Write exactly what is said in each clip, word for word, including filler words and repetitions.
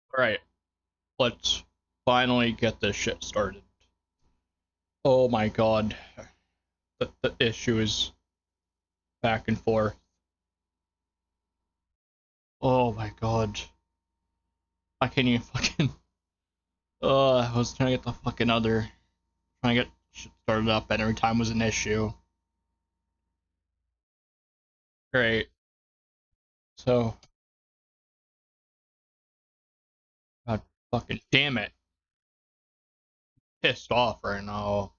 Alright, let's finally get this shit started. Oh my god. The, the issue is back and forth. Oh my god. I can't even fucking. Uh, I was trying to get the fucking other. Trying to get shit started up, and every time was an issue. Great. So. God fucking damn it. Pissed off right now.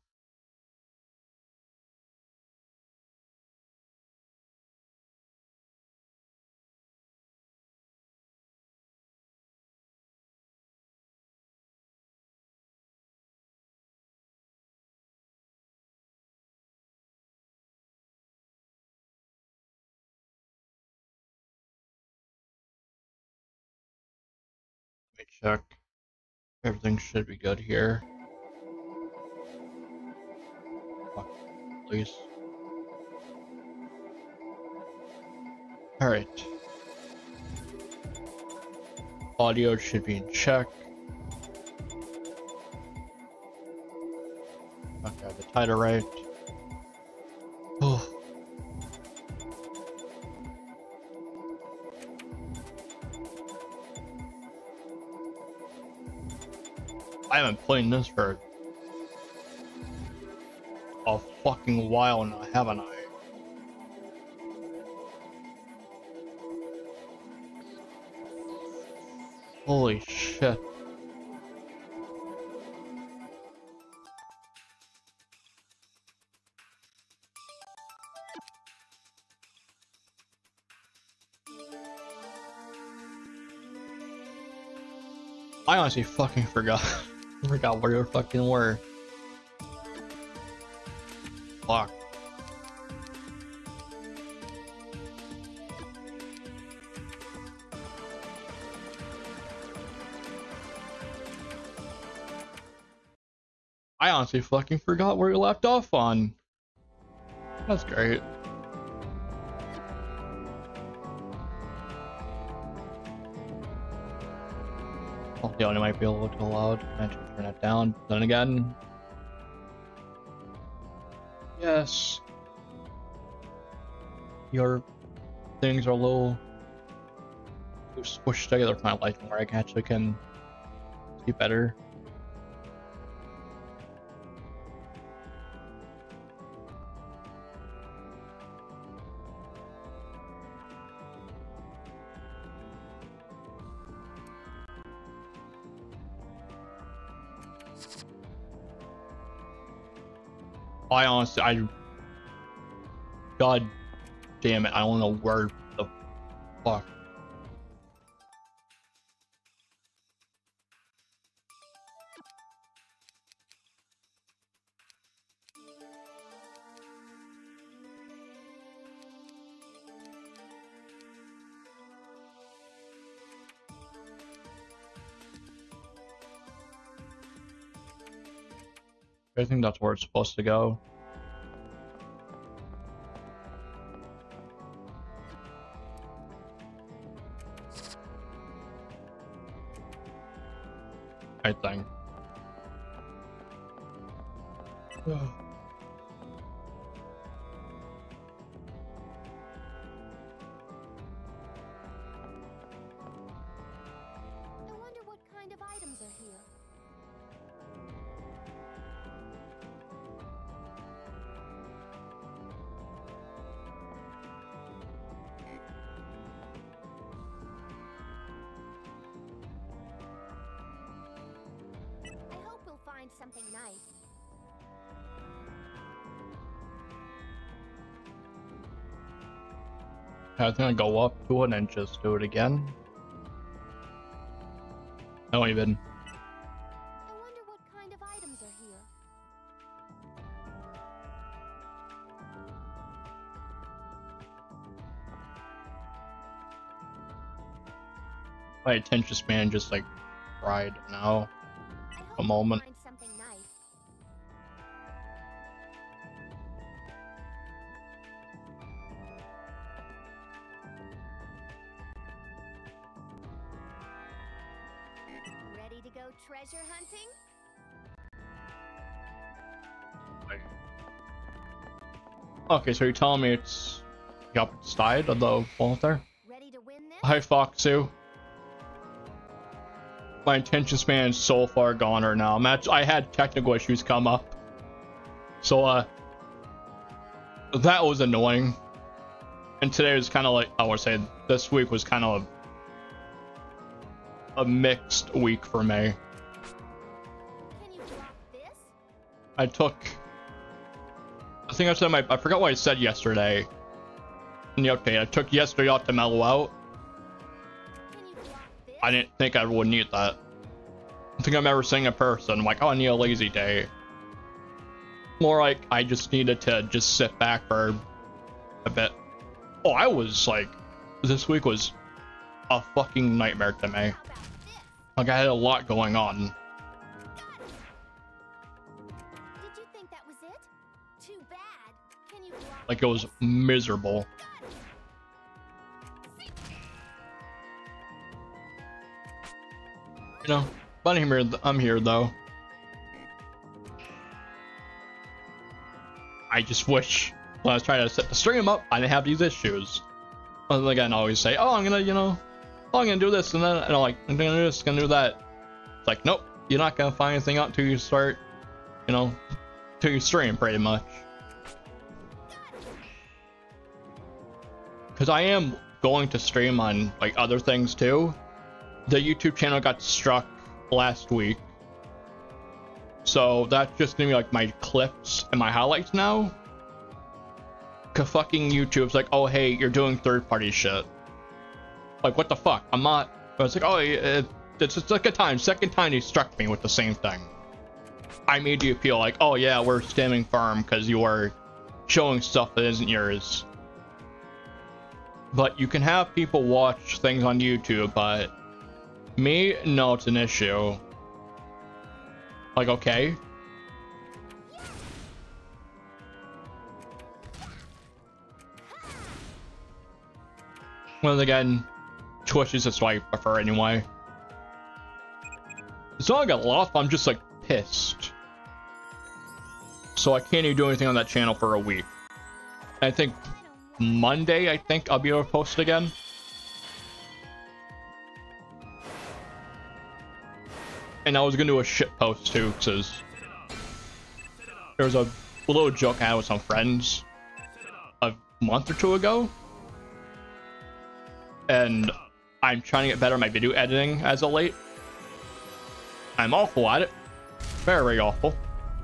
Let me check. Everything should be good here. Fuck, please. Alright. Audio should be in check. Okay, the title right. Oh. I haven't played this for a fucking while now, haven't I? Holy shit. I honestly fucking forgot. forgot where you fucking were. Fuck. I honestly fucking forgot where you left off on. That's great. Well, the audio might be a little too loud. I should turn it down. Then again. Yes. Your things are a little too squished together for my liking, where I actually can see better. I honestly, I, god damn it, I don't know where the fuck. I think that's where it's supposed to go. I think. I wonder what kind of items are here. I hope we'll find something nice. I think I go up to it and just do it again. I don't even. I wonder what kind of items are here. My attention span just like fried now. I hope A we'll moment. find something nice. to go treasure hunting? Okay, so you're telling me it's the opposite side of the wall there? Ready to win this? Hi, Foxu. My attention span is so far gone right now. Match, I had technical issues come up, so uh, that was annoying. And today was kind of like, I would say this week was kind of a, a mixed week for me. Can you block this? I took, I think I said my, I forgot what I said yesterday in the update. I took yesterday off to mellow out. Can you block this? I didn't think I would need that. I don't think I'm ever saying a person like, oh, I need a lazy day. More like I just needed to just sit back for a bit. Oh, I was like, this week was a fucking nightmare to me. How about this? Like I had a lot going on. Got it. Did you think that was it? Too bad. Can you block Like it was miserable. You know, but I'm here, I'm here though. I just wish when I was trying to set the stream up, I didn't have these issues. But again, I always say, oh, I'm gonna, you know, oh, I'm gonna do this, and then and I'm like, I'm gonna do this, gonna do that. It's like, nope, you're not gonna find anything out until you start, you know, till you stream, pretty much. Because I am going to stream on like other things too. The YouTube channel got struck last week, so that's just gonna be like my clips and my highlights now. Cause fucking YouTube's like, oh hey, you're doing third-party shit. Like what the fuck? I'm not. I was like, oh, it, it's the second time, second time he struck me with the same thing. I made you feel like, oh yeah, we're standing firm because you are showing stuff that isn't yours. But you can have people watch things on YouTube, but me, no, it's an issue. Like, okay. Well, again, Twitch is just what I prefer anyway. It's not like I lost, I'm just like pissed. So I can't even do anything on that channel for a week. I think Monday, I think I'll be able to post again. And I was gonna do a shit post too, because there was a little joke I had with some friends a month or two ago. And I'm trying to get better at my video editing as of late. I'm awful at it. Very, very awful.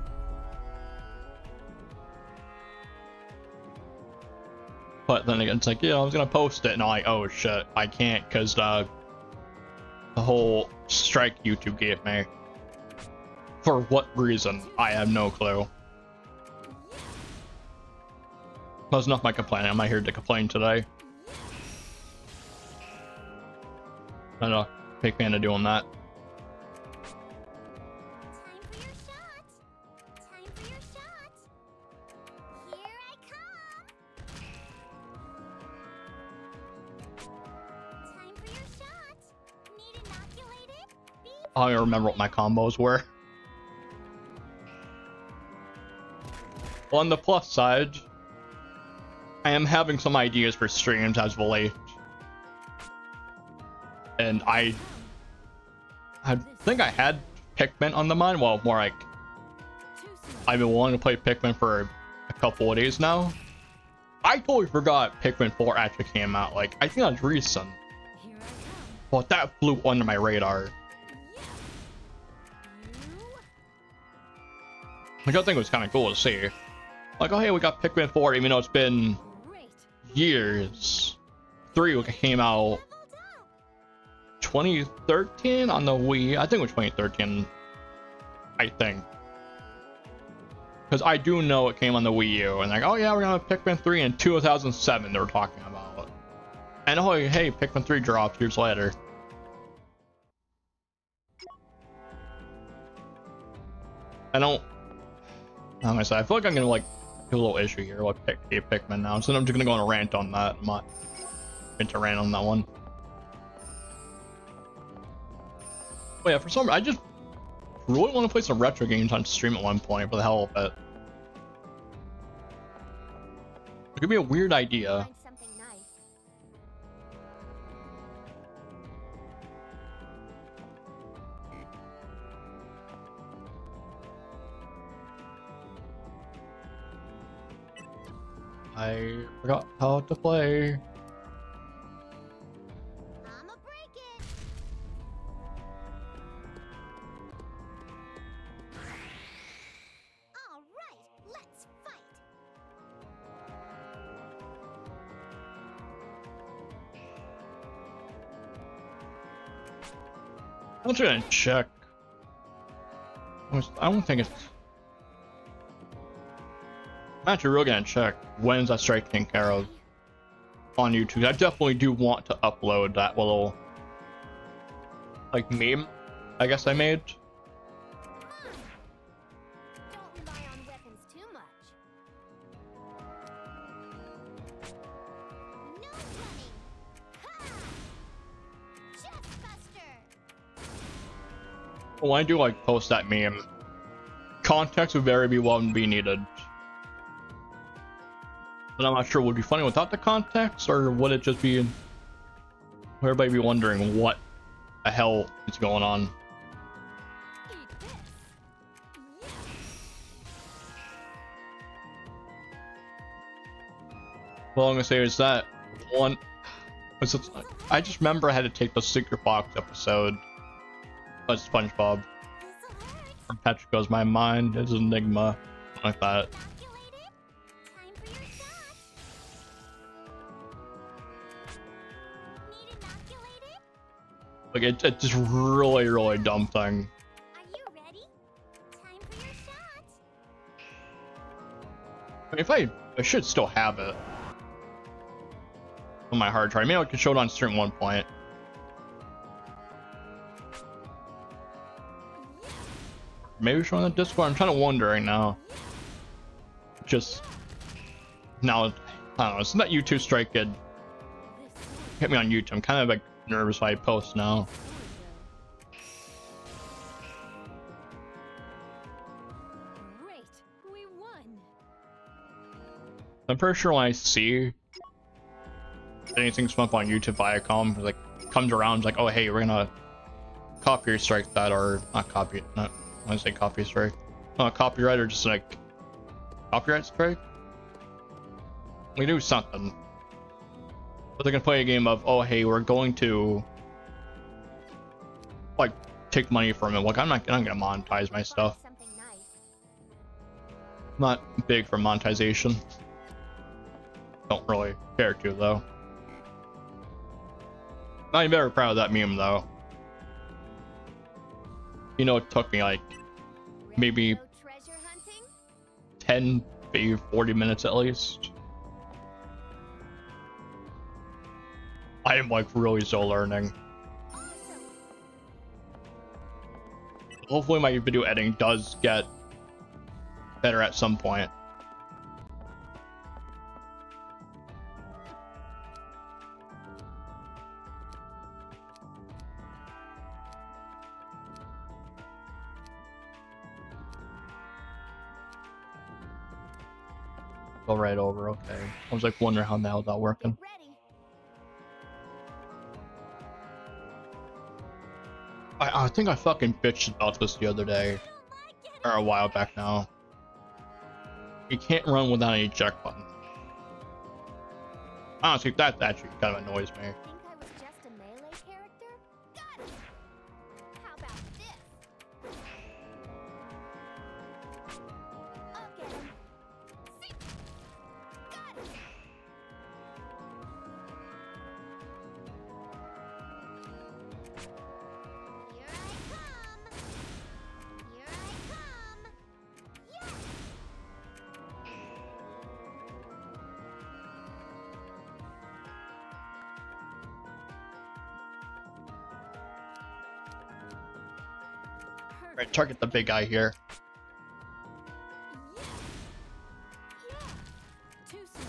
But then again, it's like, yeah, I was gonna post it, and I'm like, oh shit, I can't, because uh, the whole strike YouTube gave me. For what reason? I have no clue. That's enough my complaining. I'm not here to complain today. I know, big fan of doing that. Time for your shot. Time for your shot. Here I come. Time for your shot. Need inoculated? Be I don't even remember what my combos were. On the plus side, I am having some ideas for streams as of late. And I, I think I had Pikmin on the mind. Well, more like, I've been wanting to play Pikmin for a couple of days now. I totally forgot Pikmin four actually came out. Like, I think that's recent. But that flew under my radar. Which I think was kind of cool to see. Like, oh hey, we got Pikmin four, even though it's been years. three came out twenty thirteen on the Wii. I think it was twenty thirteen. I think. Because I do know it came on the Wii U. And like, oh yeah, we're gonna have Pikmin three in two thousand seven they were talking about. And oh hey, Pikmin three dropped years later. I don't... I'm gonna say, I feel like I'm gonna like do a little issue here with Pick, Pikmin now. So I'm just gonna go on a rant on that. I'm not going to rant on that one. Oh yeah, for some I just really want to play some retro games on stream at one point for the hell of it. It could be a weird idea. Find something nice. I forgot how to play. I'ma break it. All right, let's fight. I'm just gonna check. I was- I don't think it's. I'm actually really gonna check when's that strike taken care of on YouTube. I definitely do want to upload that little like meme I guess I made. Don't rely on weapons too much. No running. Ha! Chest buster. When I do like post that meme, context would very be well be needed. But I'm not sure would it be funny without the context, or would it just be would everybody be wondering what the hell is going on? Eat this. Yeah. Well, I'm gonna say is that one. Was it, I just remember I had to take the Secret Box episode. But SpongeBob. This'll hurt. From Patrick Goes My Mind is Enigma, like that. Inoculated. Time for your shot. Need inoculated? Like it, it's just really, really dumb thing. Are you ready? Time for your shot. I mean, if I, I should still have it on my hard drive. Maybe I could show it on stream at one point. Maybe show on the Discord. I'm trying to wonder right now. Just now, I don't know. It's not YouTube strike good. Hit me on YouTube. I'm kind of like nervous when I post now. Great. We won. I'm pretty sure when I see anything come up on YouTube Viacom, like comes around, it's like, oh hey, we're gonna copyright strike that, or not copy, not I want to say copy strike, not copyright, or just like copyright strike. We do something, but they're gonna play a game of, oh hey, we're going to like take money from it. Like I'm not, I'm not gonna monetize my stuff. Something nice. Not big for monetization. Don't really care to though. I'm very proud of that meme though. You know, it took me like Ready maybe to go treasure hunting? ten, maybe forty minutes at least. I am like really still learning. Awesome. Hopefully my video editing does get better at some point. Go right over, okay. I was like wondering how the hell that working. Ready. I, I think I fucking bitched about this the other day, or a while back now. You can't run without any check button. Honestly, that actually kind of annoys me. Think I was just a melee character? Got it. How about this? I'll get him. See? Got it. Here I come. Here I come. Yes. Right, target the big guy here. Yeah. Yeah. Too slow.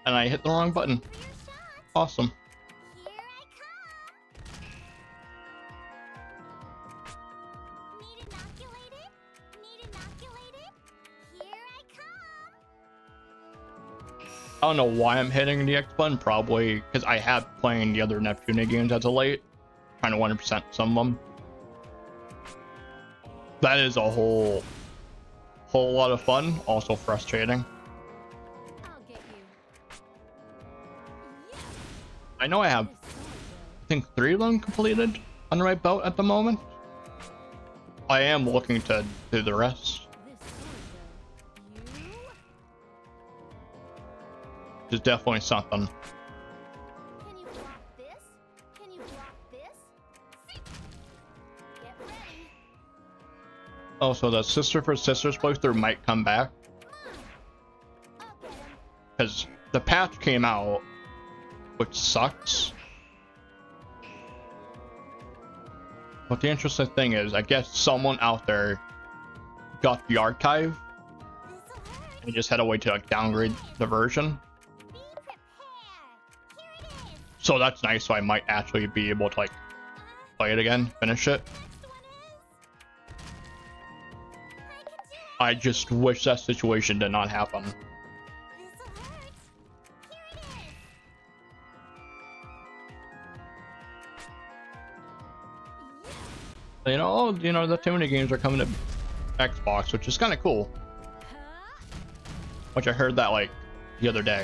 and I hit the wrong button. For your shot. Awesome. Here I come. Need inoculated? Need inoculated? Here I come. I don't know why I'm hitting the X button. Probably because I have playing the other Neptune games as of late, trying to one hundred percent some of them. That is a whole, whole lot of fun. Also frustrating. I'll get you. Yes. I know I have, This sword I think, three of them completed on the right belt at the moment. I am looking to do the rest. will. This sword will. You. It's definitely something. Can you block this? Can you block this? Sit. Get ready. Also, the Sister for Sisters playthrough might come back I'll get him. because the patch came out, which sucks. But the interesting thing is, I guess someone out there got the archive This'll hurt. and just had a way to like downgrade the version. Be prepared. Here it is. So that's nice. So I might actually be able to like Uh, play it again, finish it. next one is. I can do it. I just wish that situation did not happen. This'll hurt. Here it is. You know, oh, you know, the Tony games are coming to Xbox, which is kind of cool. Huh? Which I heard that like the other day.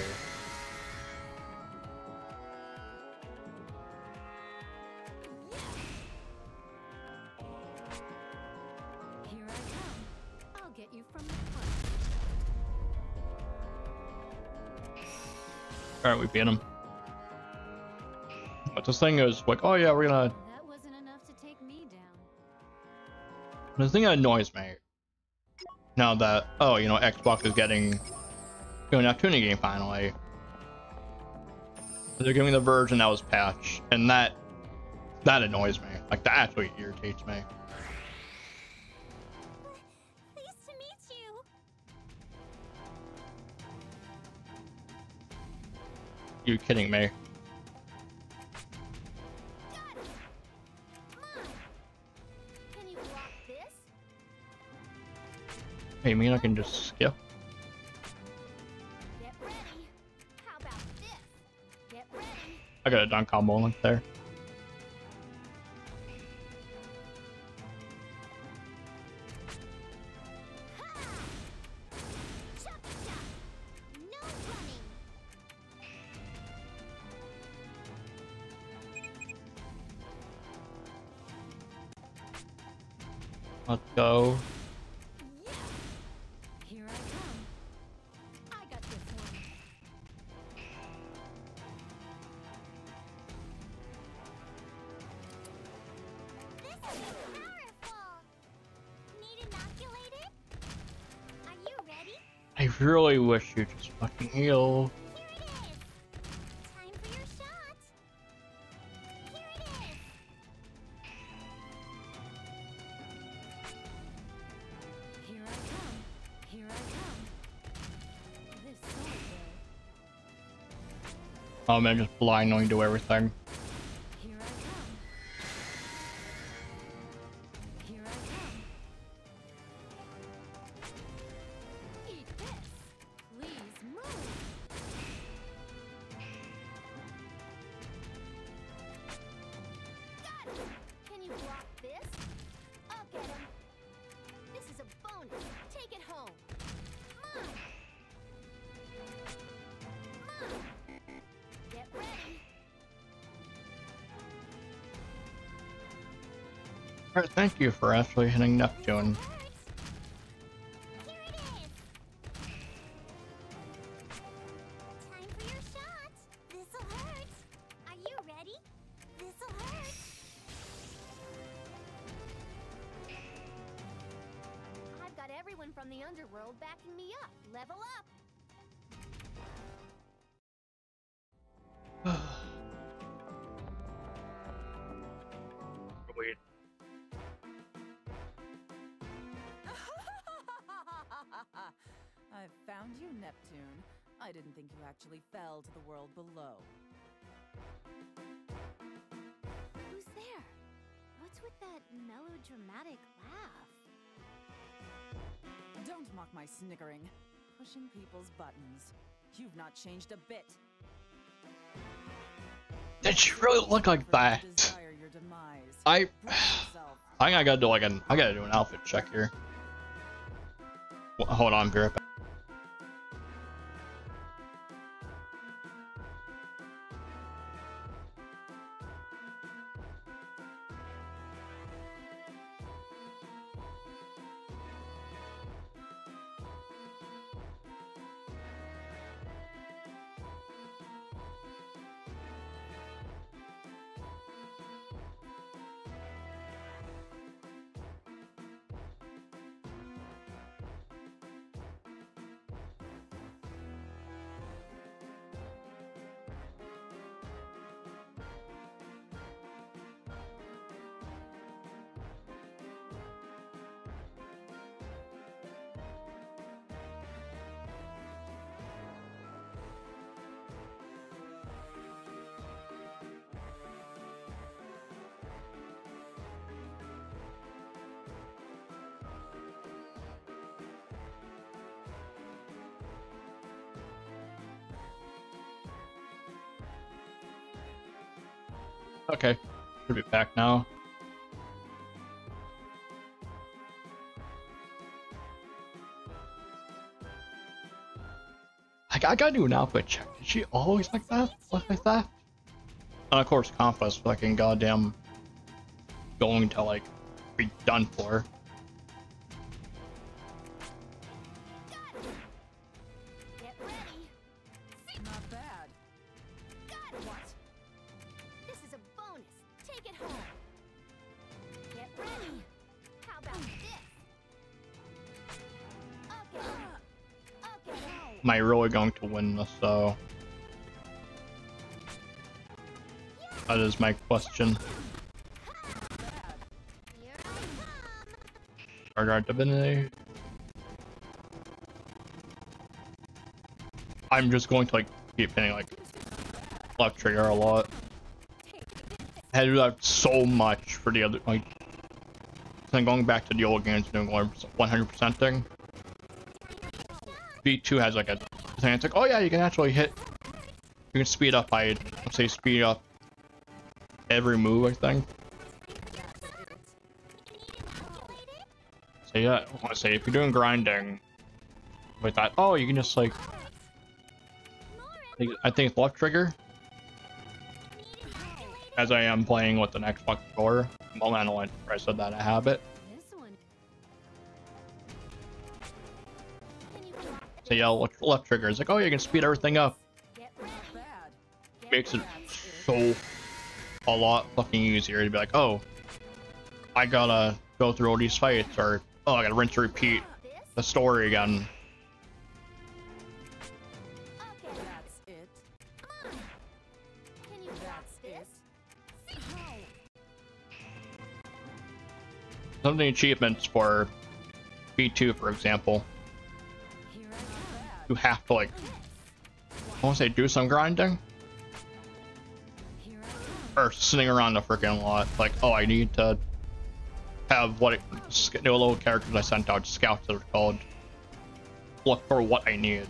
Here I come. I'll get you from the front. All right, we beat him. But this thing is like, oh yeah, we're gonna. That wasn't enough to take me down. The thing that annoys me now that, oh, you know, Xbox is getting, you know, tuning game finally. They're giving the version that was patched, and that that annoys me. Like that actually irritates me. Pleased to meet you. You kidding me? Got it. Mine. Can you block this? Hey, you mean I can just skip? Get ready. How about this? Get ready. I got a dunk combo link there. Ha! Chop chop. No running. Let's go. Yeah. Here I come. I got this one. This is powerful. Need inoculated? Are you ready? I really wish you just fucking heal. Here it is. Time for your shot. Here it is. Here I come. Here I come. This sword will. Oh man, just blind knowing do everything. Here I come. Here I come. Eat this. Please move. Got it. Can you block this? I'll get him. This is a bonus. Take it home. Mine. Mine. Get ready. Alright, thank you for actually hitting Neptune. Hurts. Here it is. Time for your shot. This'll hurt. Are you ready? This'll hurt. I've got everyone from the underworld backing me up. Level up. Wait. I've found you, Neptune. I didn't think you actually fell to the world below. Who's there? What's with that melodramatic laugh? Don't mock my snickering. Pushing people's buttons. You've not changed a bit. Did she really look like that? Desire your demise. I, Brace yourself. I think I gotta do like an, I gotta do an outfit check here. Well, hold on, be right back. Okay, should be back now. I, I gotta do an outfit check. Did she always like that? Look like that? And of course, Compass fucking goddamn going to like be done for. Get ready. Not bad. Got it. What? This is a bonus. Take it home. Get ready. How about this? Okay. Okay. Am I really going to win this though? That is my question. Here I come. Stargard Divinity. I'm just going to like keep hitting like left trigger a lot. I had to do that so much for the other like. Then going back to the old games, doing one hundred percent thing. V two has like a thing. It's like, oh yeah, you can actually hit. You can speed up by, let's say, speed up every move. I think. So yeah, I want to say if you're doing grinding with that, oh, you can just like. I think, I think it's left trigger. As I am playing with an Xbox four. Well, I don't know where I said that I have it. This one. So yeah, left, left trigger is like, oh, you can speed everything up. Get ready. Not bad. Get Makes it ready. so a lot fucking easier to be like, oh, I gotta go through all these fights, or oh, I gotta rinse and repeat This. the story again. Okay. That's it. Come on. Can you That's grasp this? it. See? Some of the achievements for B two, for example, Here I come. you have to like, I want to say, do some grinding Here I come. or sitting around a freaking lot. Like, oh, I need to have what it, new little characters I sent out, scouts that are called. Look for what I need.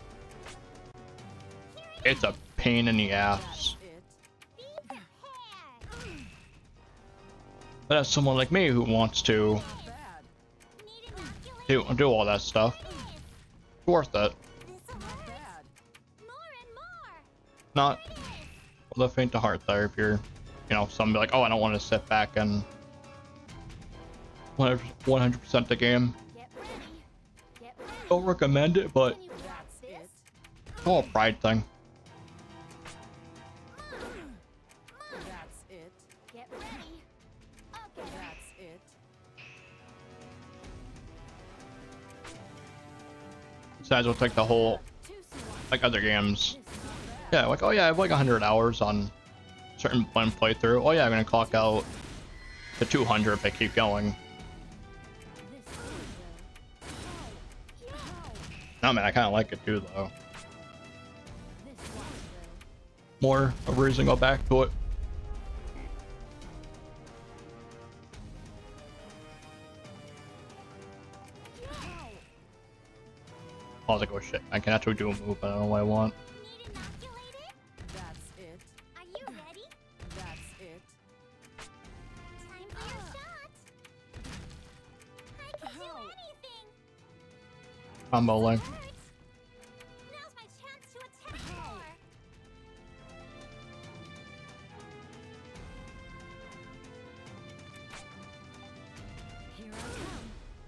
It's a pain in the ass. That's it. Be prepared. But as someone like me who wants to Not bad. Need inoculate do do all that stuff, it's worth it. this one. Not bad. More and more. Not for the faint of heart there. If you're, you know, some be like, oh, I don't want to sit back and one hundred percent the game. Get ready. Get ready. Don't recommend it, but Can you grasp That's this? it. it's all a pride thing. That's it. Get ready. Okay. That's it. Besides, with like the whole, Too soon. like other games, This is not bad. yeah, like, oh yeah, I have like one hundred hours on certain one playthrough. Oh yeah, I'm gonna clock out to two hundred if I keep going. This is a- No man, I kind of like it too though. more of a reason to go back to it. I was like, oh shit, I can actually do a move, but I don't know what I want. Need inoculated? That's it. Are you ready? That's it. Time for your shot. I can do Ow. anything. Combo link. Hurts. Now's my chance to attack more. Here I come.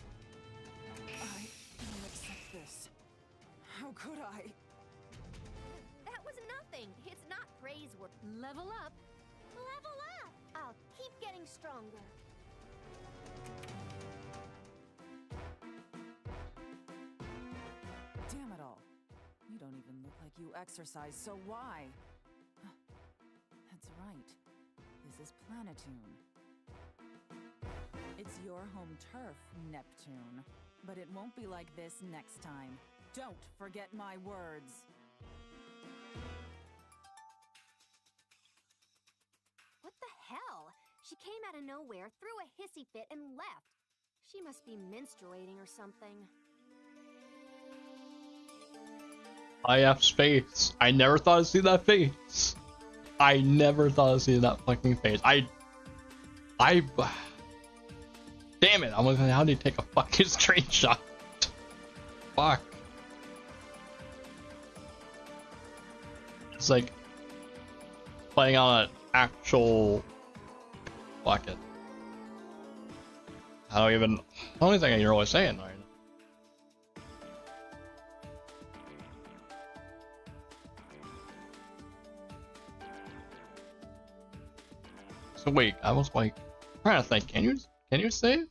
I don't accept this. How could I? That was nothing. It's not praiseworthy. Level up. Level up. I'll keep getting stronger. Damn it all. You don't even look like you exercise, so why? That's right. This is Planetoon. It's your home turf, Neptune. But it won't be like this next time. Don't forget my words. What the hell? She came out of nowhere, threw a hissy fit, and left. She must be menstruating or something. I have space. I never thought I'd see that face. I never thought I'd see that fucking face. I... I... Damn it, I was gonna, how do you take a fucking screenshot? Fuck. It's like playing on an actual. Fuck it. I don't even. I don't even think I hear what I'm saying right now. So wait, I was like trying to think. Can you can you save?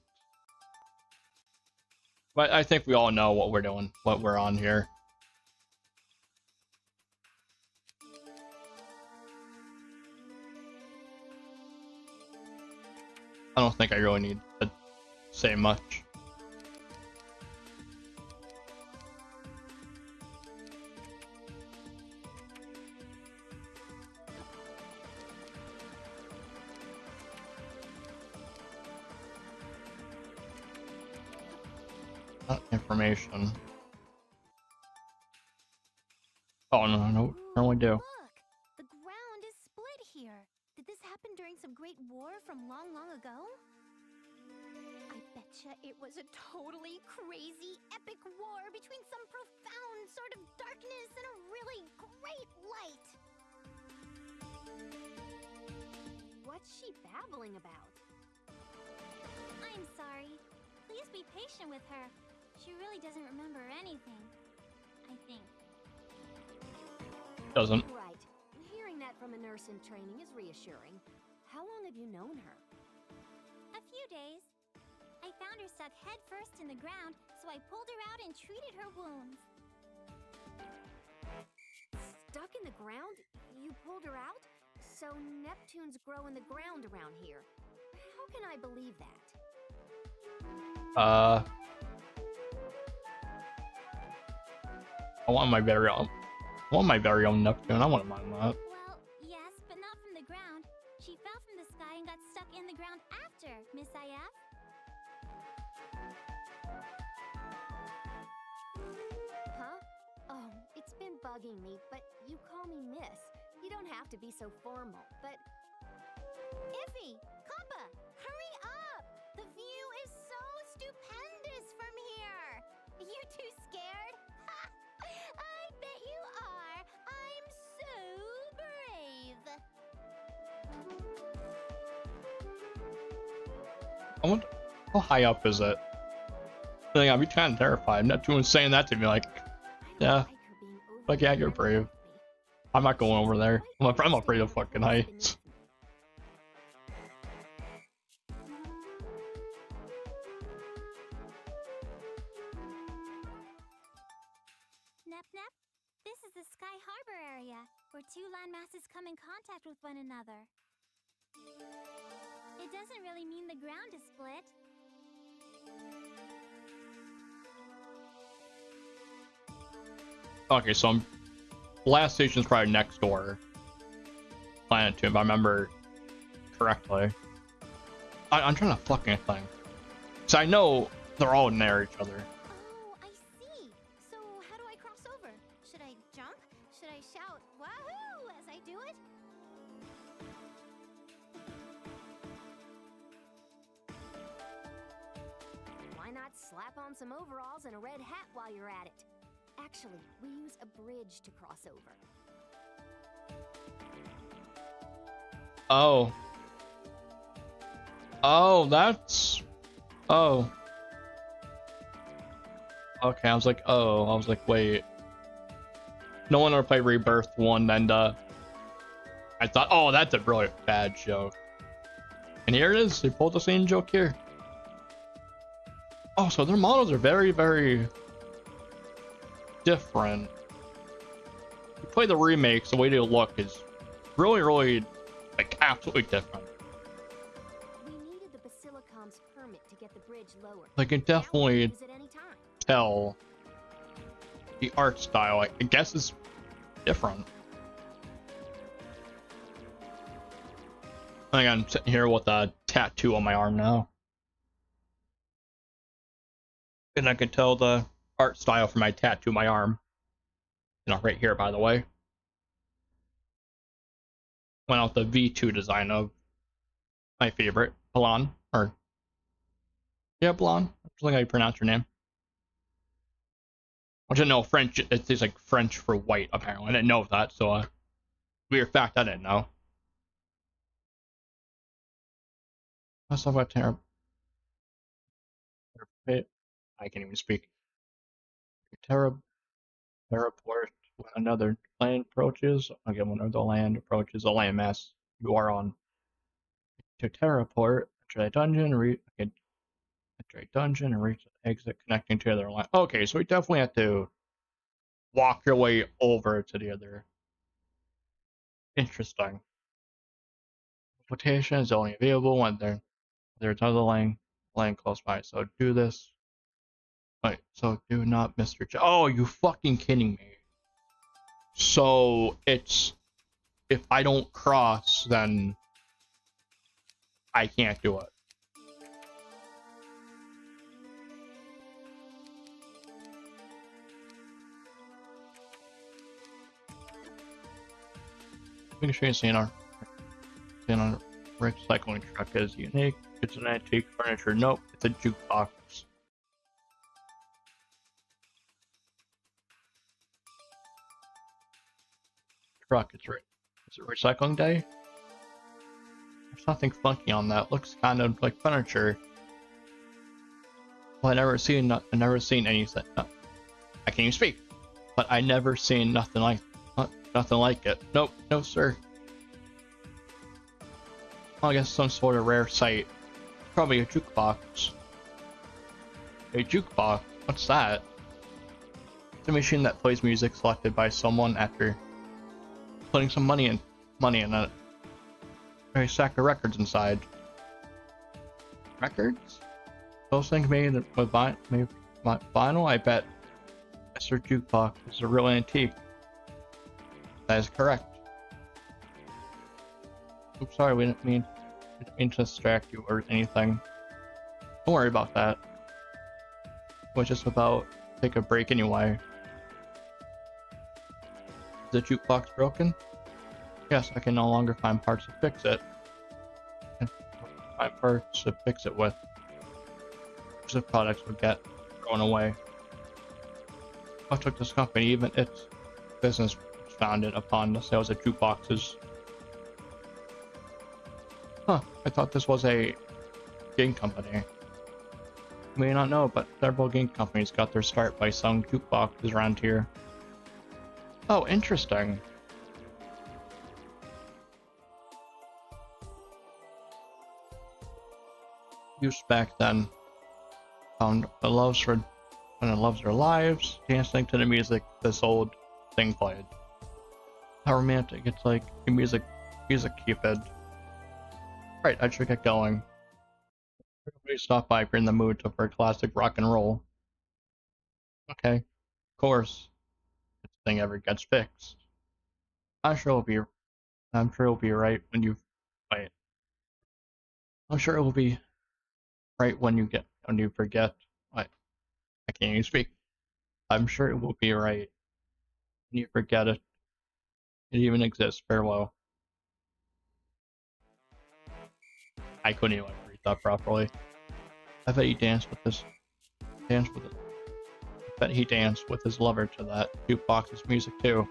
But I think we all know what we're doing, what we're on here. I don't think I really need to say much. Not information. Oh no, no, no, we do. Look, the ground is split here. Did this happen during some great war from long, long ago? I betcha it was a totally crazy, epic war between some profound sort of darkness and a really great light. What's she babbling about? I'm sorry. Please be patient with her. She really doesn't remember anything, I think. Doesn't. Right. Hearing that from a nurse in training is reassuring. How long have you known her? A few days. I found her stuck head first in the ground, so I pulled her out and treated her wounds. Stuck in the ground? You pulled her out? So Neptunes grow in the ground around here. How can I believe that? Uh, I want my very own. I want my very own Neptune. I want to mind that. Well, yes, but not from the ground. She fell from the sky and got stuck in the ground after, Miss I F. Huh? Oh, it's been bugging me, but you call me Miss. You don't have to be so formal, but... Iffy! Kappa! Hurry up! The view is so stupendous from here! You too scared? Ha! I bet you are! I'm so brave! I wonder how high up is it? Like, I'd be kind of terrified. Neptune was saying that to me, like, yeah, like her being like yeah, you're brave. I'm not going over there. I'm afraid, I'm afraid of fucking heights. Nep Nep, this is the Sky Harbor area, where two land masses come in contact with one another. It doesn't really mean the ground is split. Okay, so I'm, blast station's probably next door. Planetune, if I remember correctly. I, I'm trying to fucking think. So I know they're all near each other. Oh, I see. So how do I cross over? Should I jump? Should I shout wahoo as I do it? Why not slap on some overalls and a red hat while you're at it? Actually, we use a bridge to cross over. Oh. Oh, that's... Oh. Okay, I was like, oh. I was like, wait. No one ever played Rebirth one, and uh... I thought, oh, that's a really bad joke. And here it is. They pulled the same joke here. Oh, so their models are very, very different. You play the remakes, the way they look is really, really, like, absolutely different. We needed the Basilicom's permit to get the bridge lower. I can Now we definitely use it anytime. tell the art style, I guess, is different. I think I'm sitting here with a tattoo on my arm now. And I can tell the art style from my tattoo on my arm. You know, right here, by the way. Went out the V two design of my favorite, Blanc, or... Yeah, Blanc. That's like how you pronounce your name. I didn't know French, it's like French for white, apparently. I didn't know that, so, uh... weird fact I didn't know. Let's talk about Terra... I can't even speak. Terra... Terraport, when another plane approaches, again, when the land approaches a landmass, you are on to Terraport, enter a dungeon, reach okay, enter a dungeon and reach the exit connecting to the other line. Okay, so we definitely have to walk your way over to the other. Interesting. Location is only available when there there's another lane lane close by. So do this. Wait, so do not miss your ch- Oh, you fucking kidding me. So it's if I don't cross, then I can't do it. We can show you seeing our seeing our recycling truck is unique. It's an antique furniture. Nope, it's a jukebox. Truck, it's right. Is it recycling day? There's nothing funky on that. Looks kind of like furniture. Well, I never seen I never seen anything. Uh, I can't even speak. But I never seen nothing like uh, nothing like it. Nope, no sir. Well, I guess some sort of rare sight. Probably a jukebox. A jukebox? What's that? It's a machine that plays music selected by someone after putting some money in money in it. A stack of records inside. Records? Those things made with vi made vinyl? I bet Mister Jukebox is a real antique. That is correct. Oops, sorry, we didn't mean, we didn't mean to distract you or anything. Don't worry about that. It was just about take a break anyway. Is the jukebox broken? Yes, I can no longer find parts to fix it. And find parts to fix it with. The products would get thrown away. What took this company? Even its business was founded upon the sales of jukeboxes. Huh, I thought this was a game company. You may not know, but several game companies got their start by selling jukeboxes around here. Oh, interesting. Used back then. Found a loves for and loves their lives, dancing to the music this old thing played. How romantic! It's like a music, music Cupid. Right, I should get going. Everybody stop by if you're in the mood for classic rock and roll. Okay, of course. If the thing ever gets fixed, I'm sure it'll be I'm sure it'll be right when you wait. I'm sure it will be right when you get when you forget. Wait, I can't even speak. I'm sure it will be right when you forget it. It even exists. Farewell. I couldn't even read that properly. I bet he danced with this. Danced with it. I bet he danced with his lover to that jukebox's music too.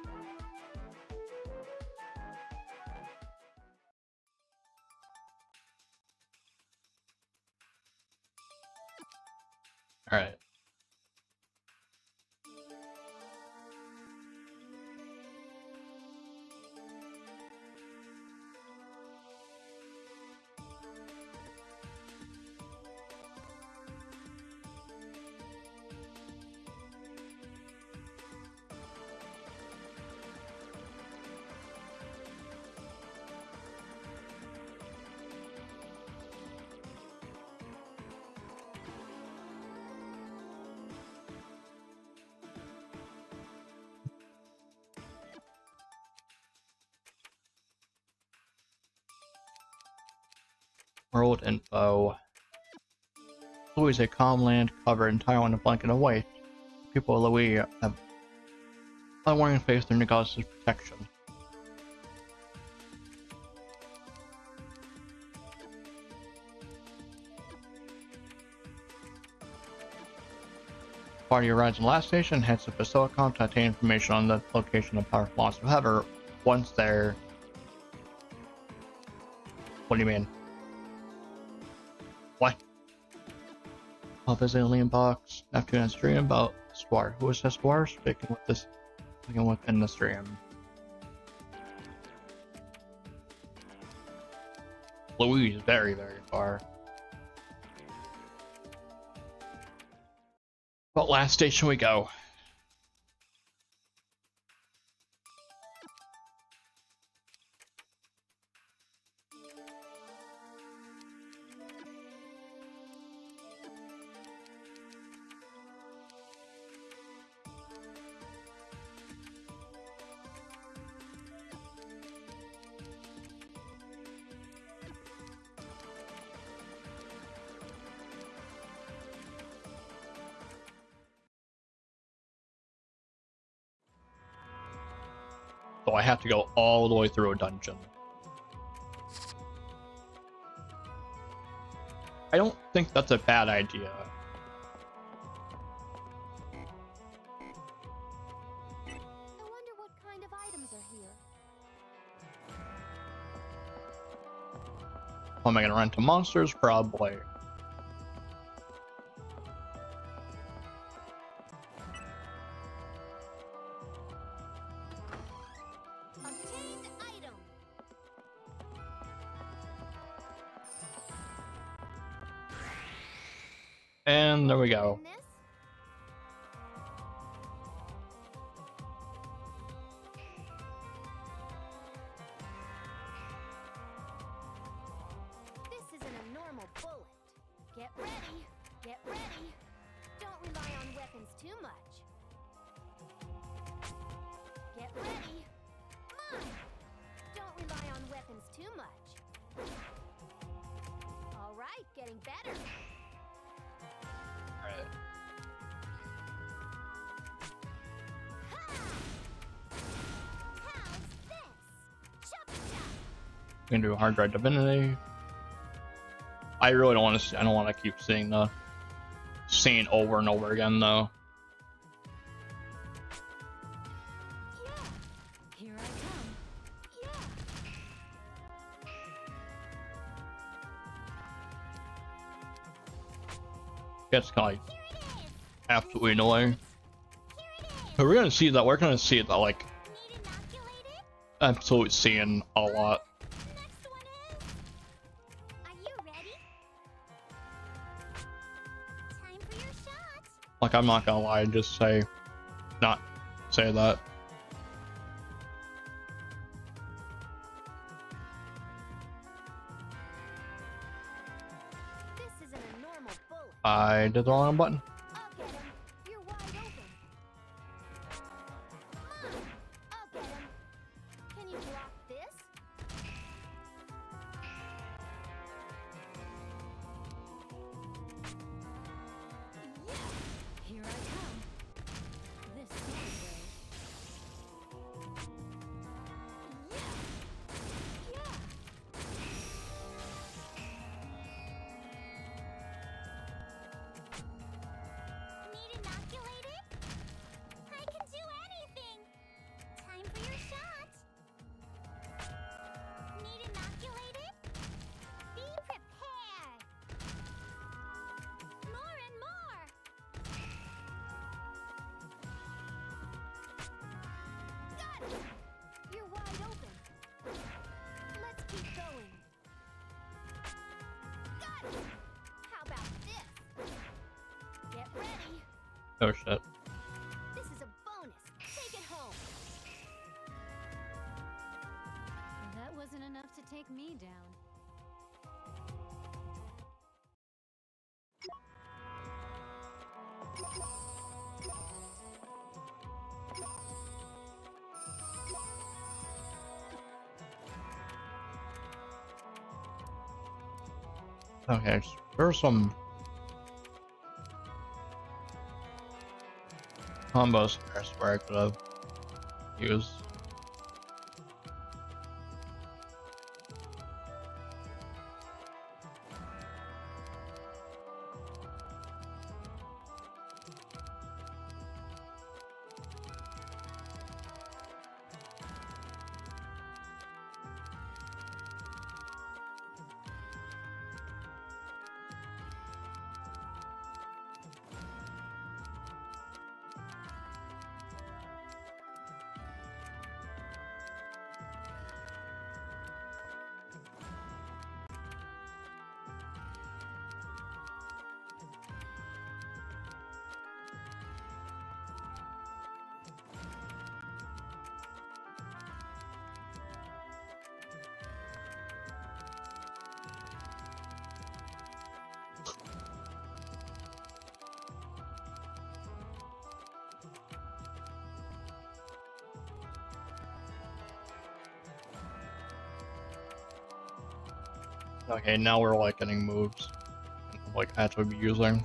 All right. World info. Louis is a calm land covered entirely in a blanket of white. People of Louis have unwarning faith in the goddess' protection. Party arrives in the last station, heads to Basilica to obtain information on the location of powerful monsters. However, once there... What do you mean? What? I'll visit Alien Box. Neptune has a dream about Squire. Who is this Squire? Speaking with this speaking within the stream. Louise, very, very far. But last station we go. So I have to go all the way through a dungeon. I don't think that's a bad idea. I wonder what kind of items are here. Am I gonna run into monsters? Probably. Obtained item. And there we go. In this? This isn't a normal bullet. Get ready. Get ready. Don't rely on weapons too much. Get ready. Mine. Don't rely on weapons too much. All right, getting better. Alright. Ha! How's this? Chop chop. We can do hard drive divinity. I really don't want to. See, I don't want to keep seeing the scene over and over again, though. Yeah. Here I come. Yeah. It's kind of like Here it is. absolutely annoying. Here it is. But we're gonna see that. We're gonna see that like Need inoculated? absolutely seeing a lot. Next one is. Are you ready? Time for your shot. Like I'm not gonna lie, just say, not say that. This isn't a normal bullet. I did the wrong button. I'll get him. You're wide open. Mine. I'll get him. Can you block this? Here I come. This way. Yeah. Yeah. Need inoculated? I can do anything! Time for your shot! Need inoculated? Be prepared! More and more! Got it! You're wide open. Let's keep going. Got it! How about this? Get ready. Oh shit. This is a bonus. Take it home. That wasn't enough to take me down. Okay, so there's some combos here where I could have used. Okay, now we're like getting moves like I had to be using.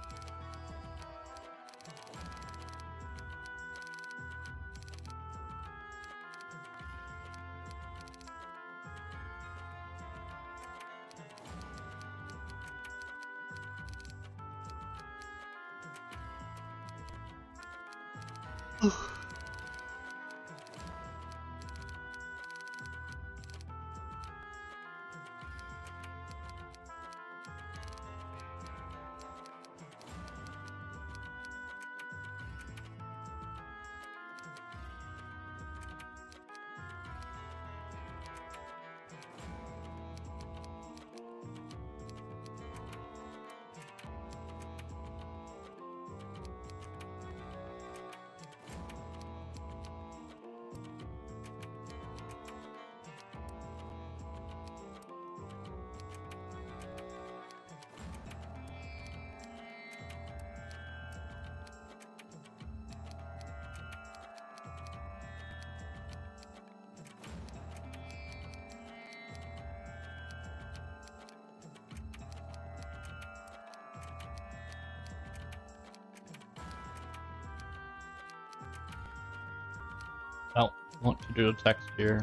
I don't want to do the text here.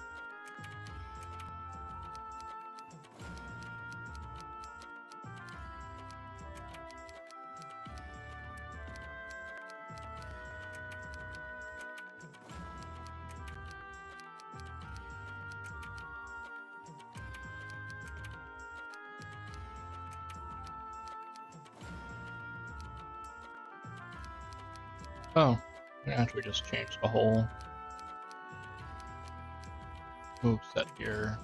Oh, I actually just changed the whole move set here.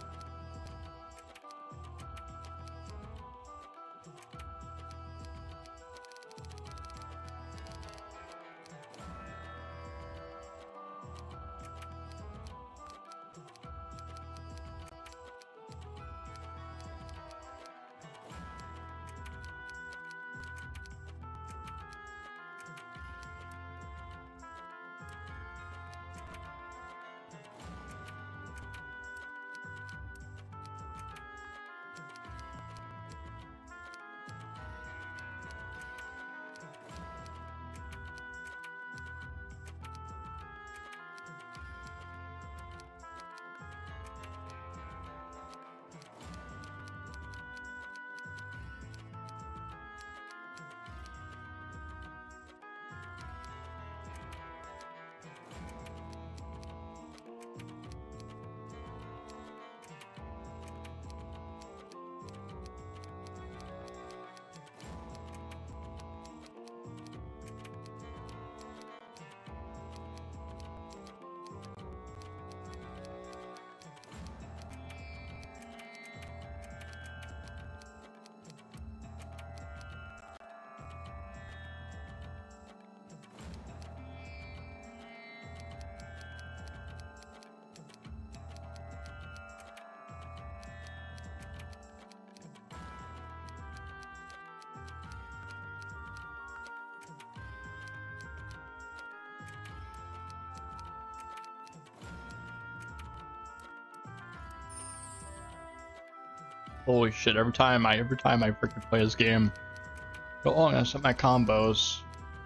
Holy shit! Every time I every time I freaking play this game, go oh, I'm gonna set my combos.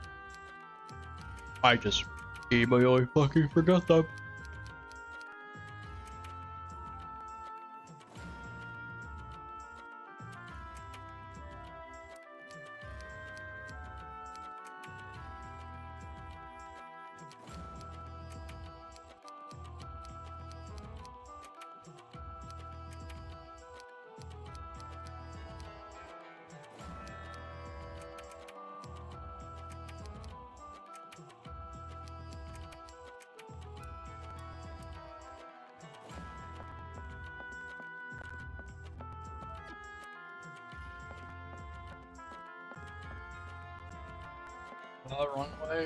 I just immediately fucking forgot them. Uh, wrong way.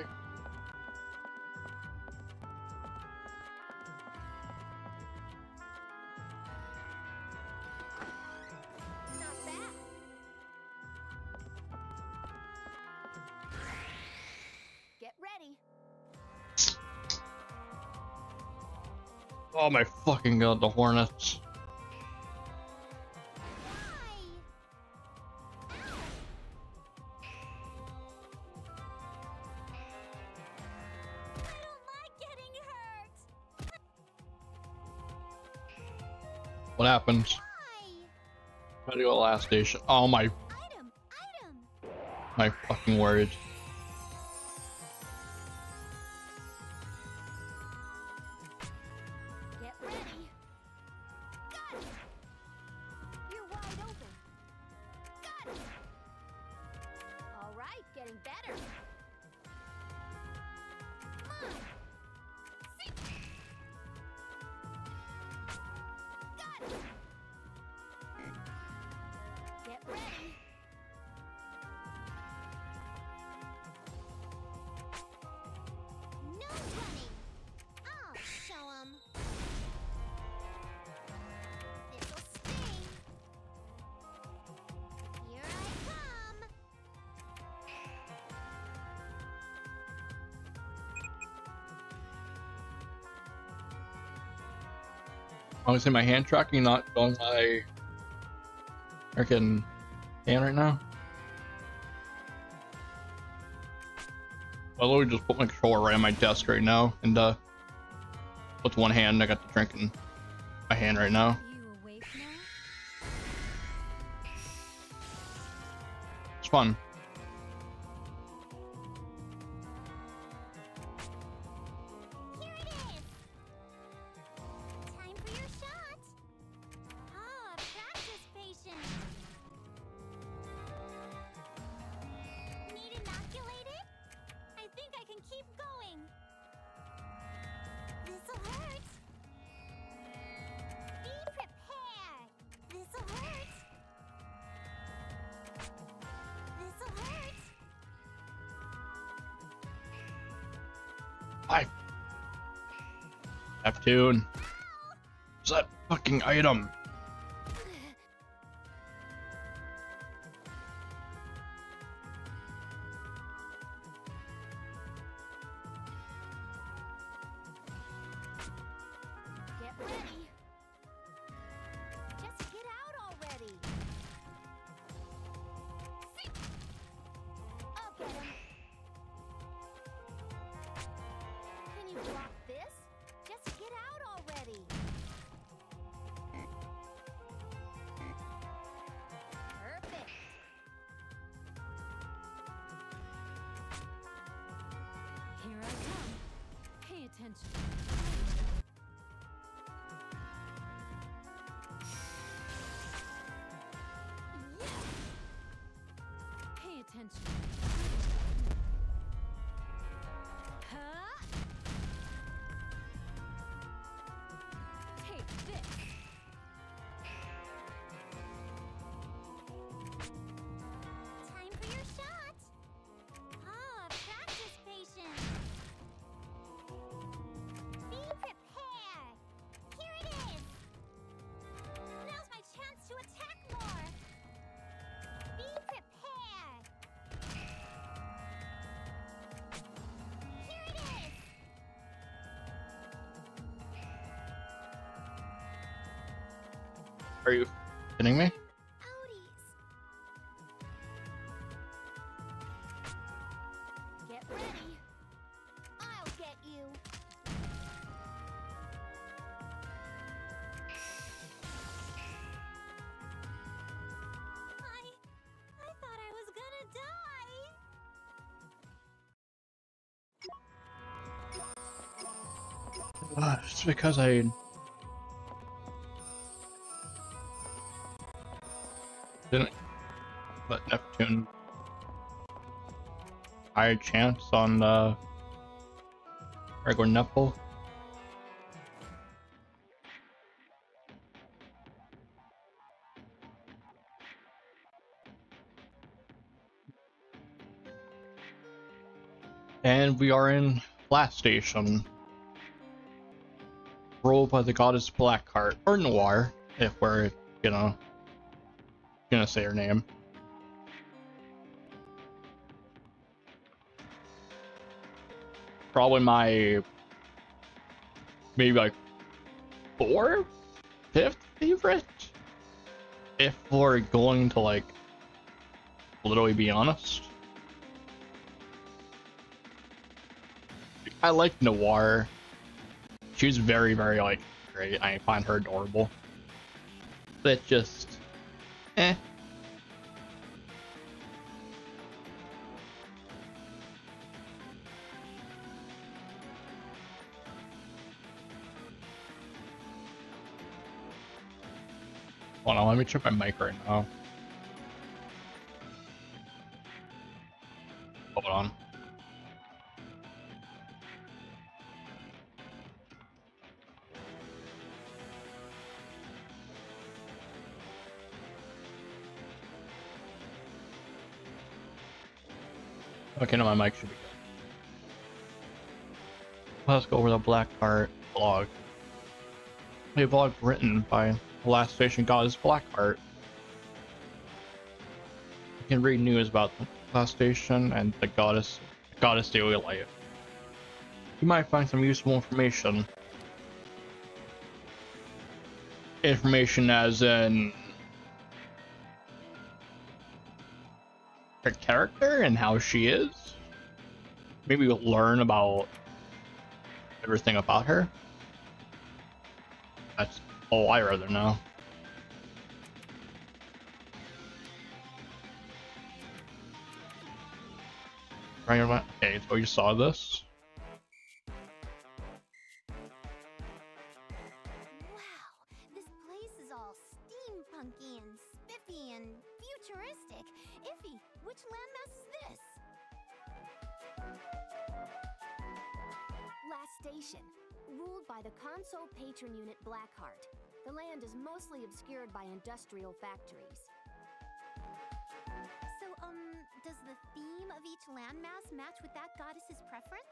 Not bad. Get ready. Oh my fucking god, the Hornets. What happens? Try to go to the last station. Oh my, Item, item. my fucking word. Get ready. Got it. You're wide open. Got it. All right, getting better. Come on. See. Got it. Get ready. No running. I'll show 'em. This'll sting. Here I come. Honestly, my hand tracking not on my freaking hand right now. I literally just put my controller right on my desk right now, and uh, with one hand, I got the drink in my hand right now. You awake now? It's fun. Here it is. Time for your shot. Ah, practice patient. Need inoculated? I think I can keep going. This'll hurt. Be prepared. This'll hurt. This'll hurt. I Neptune. What's that fucking item? Get ready. Just get out already. See. I'll get him. Can you block this? Just get out already. Perfect. Here I come. Pay attention. Pay attention. Huh? Take this. Time for your shot. Ah, practice patient. Be prepared. Here it is. Now's my chance to attack more. Be prepared. Here it is. Are you kidding me? Get ready. I'll get you. I... I thought I was gonna die. Uh, it's because I didn't let Neptune higher chance on the regular Nepal. And we are in Last Station, ruled by the goddess Blackheart, or Noir, if we're, you know, gonna say her name. Probably my, maybe like, fourth, fifth favorite? If we're going to, like, literally be honest. I like Noir. She's very, very, like, great. I find her adorable. But just, eh. Hold on, let me check my mic right now. Hold on. Okay, no, my mic should be good. Let's go over the Blackheart blog. A blog written by the Last Station goddess Blackheart. You can read news about the Last Station and the goddess, goddess daily life. You might find some useful information. Information as in her character and how she is. Maybe we'll learn about everything about her. That's all I rather know. Right about, okay, so you saw this. Wow, this place is all steampunky and spiffy and futuristic. Iffy, which landmass is this? Last Station, ruled by the console patron unit Blackheart. The land is mostly obscured by industrial factories. So, um, does the theme of each landmass match with that goddess's preference?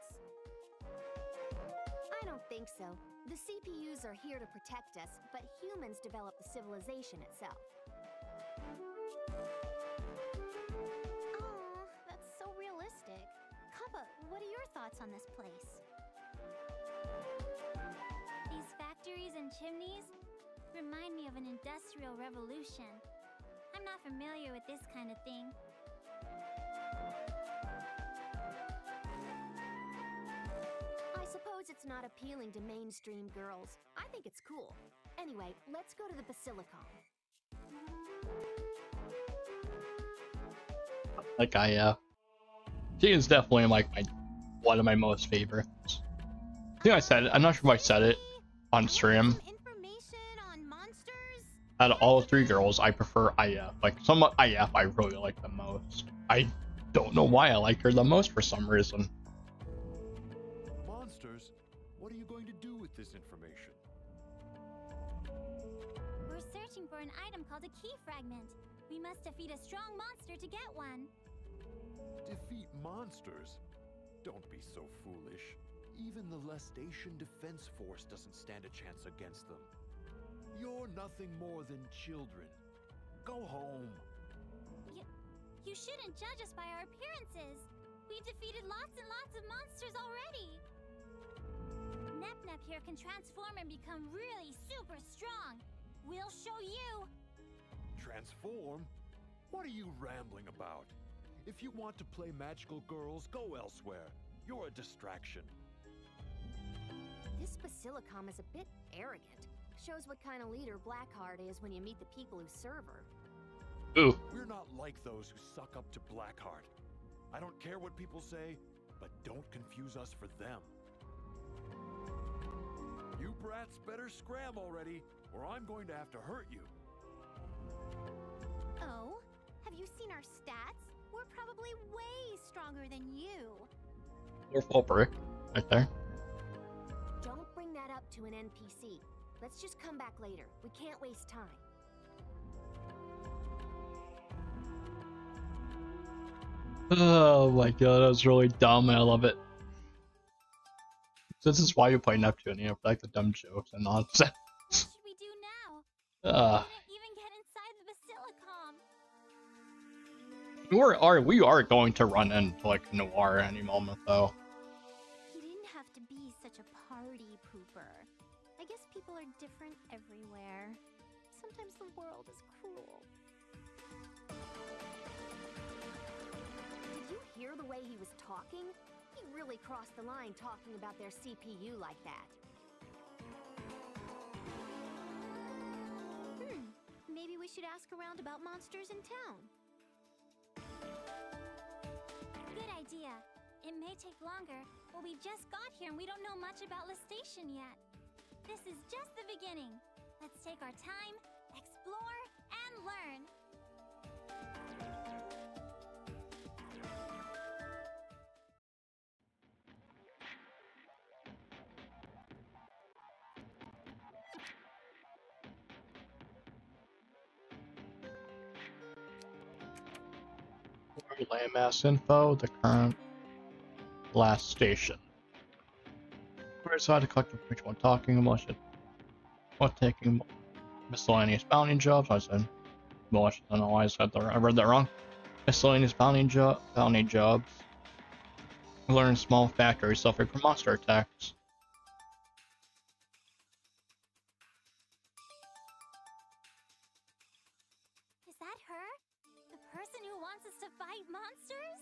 I don't think so. The C P Us are here to protect us, but humans develop the civilization itself. Oh, that's so realistic. Kappa, what are your thoughts on this place? These factories and chimneys remind me of an industrial revolution. I'm not familiar with this kind of thing. I suppose it's not appealing to mainstream girls. I think it's cool. Anyway, let's go to the Basilicom. Like I, uh, she is definitely like my one of my most favorites. I think I said it. I'm not sure if I said it on stream. Some information on monsters? Out of all three girls, I prefer I F. Like, somewhat I F I really like the most. I don't know why I like her the most for some reason. Monsters? What are you going to do with this information? We're searching for an item called a key fragment. We must defeat a strong monster to get one. Defeat monsters? Don't be so foolish. Even the Lestation Defense Force doesn't stand a chance against them. You're nothing more than children. Go home. You, you shouldn't judge us by our appearances. We've defeated lots and lots of monsters already. Nep-Nep here can transform and become really super strong. We'll show you. Transform? What are you rambling about? If you want to play magical girls, go elsewhere. You're a distraction. This Basilicom is a bit arrogant. Shows what kind of leader Blackheart is when you meet the people who serve her. Ooh. We're not like those who suck up to Blackheart. I don't care what people say, but don't confuse us for them. You brats better scram already, or I'm going to have to hurt you. Oh? Have you seen our stats? We're probably way stronger than you. Or Fulbrick, right there. Don't bring that up to an N P C. Let's just come back later. We can't waste time. Oh my god, that was really dumb. I love it. This is why you play Neptune, you know, for like the dumb jokes and nonsense. What should we do now? Uh, We didn't even get inside the Basilicom. we are, are we are going to run into like Noir any moment though. He didn't have to be such a party pooper. I guess people are different everywhere. Sometimes the world is cruel. Did you hear the way he was talking? He really crossed the line talking about their C P U like that. Hmm, maybe we should ask around about monsters in town. Good idea. It may take longer, but we just got here and we don't know much about Lestation yet. This is just the beginning. Let's take our time, explore, and learn. Landmass info, the current last station. We decided to collect information while talking about it. While taking miscellaneous bounty jobs. I said, well, I don't know why I said that. I read that wrong. Miscellaneous bounty, jo bounty jobs. Learn small factories suffering from monster attacks. Is that her? The person who wants us to fight monsters?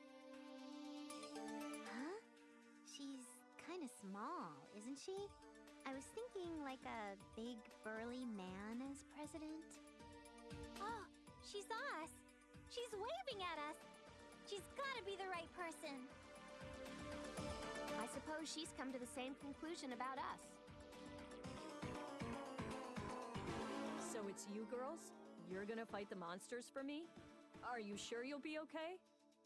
Huh? She's kind of small, isn't she? I was thinking like a big burly man as president. Oh, she saw us. She's waving at us. She's gotta be the right person. I suppose she's come to the same conclusion about us. So it's you girls? You're gonna fight the monsters for me? Are you sure you'll be okay?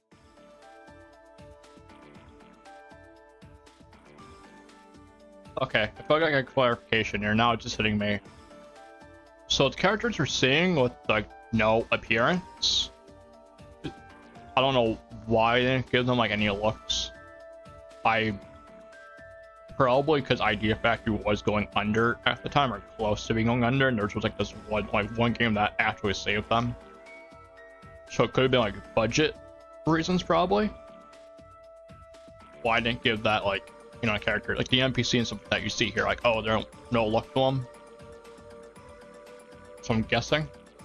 Okay, I feel like I got clarification here. Now it's just hitting me. So the characters we're seeing with like no appearance, I don't know why they didn't give them like any looks. I probably because Idea Factory was going under at the time, or close to being going under, and there was like this one like one game that actually saved them. So it could have been like budget reasons probably. Why I didn't give that like, you know, a character like the N P C and stuff that you see here, like, oh, there's no look to them. So I'm guessing.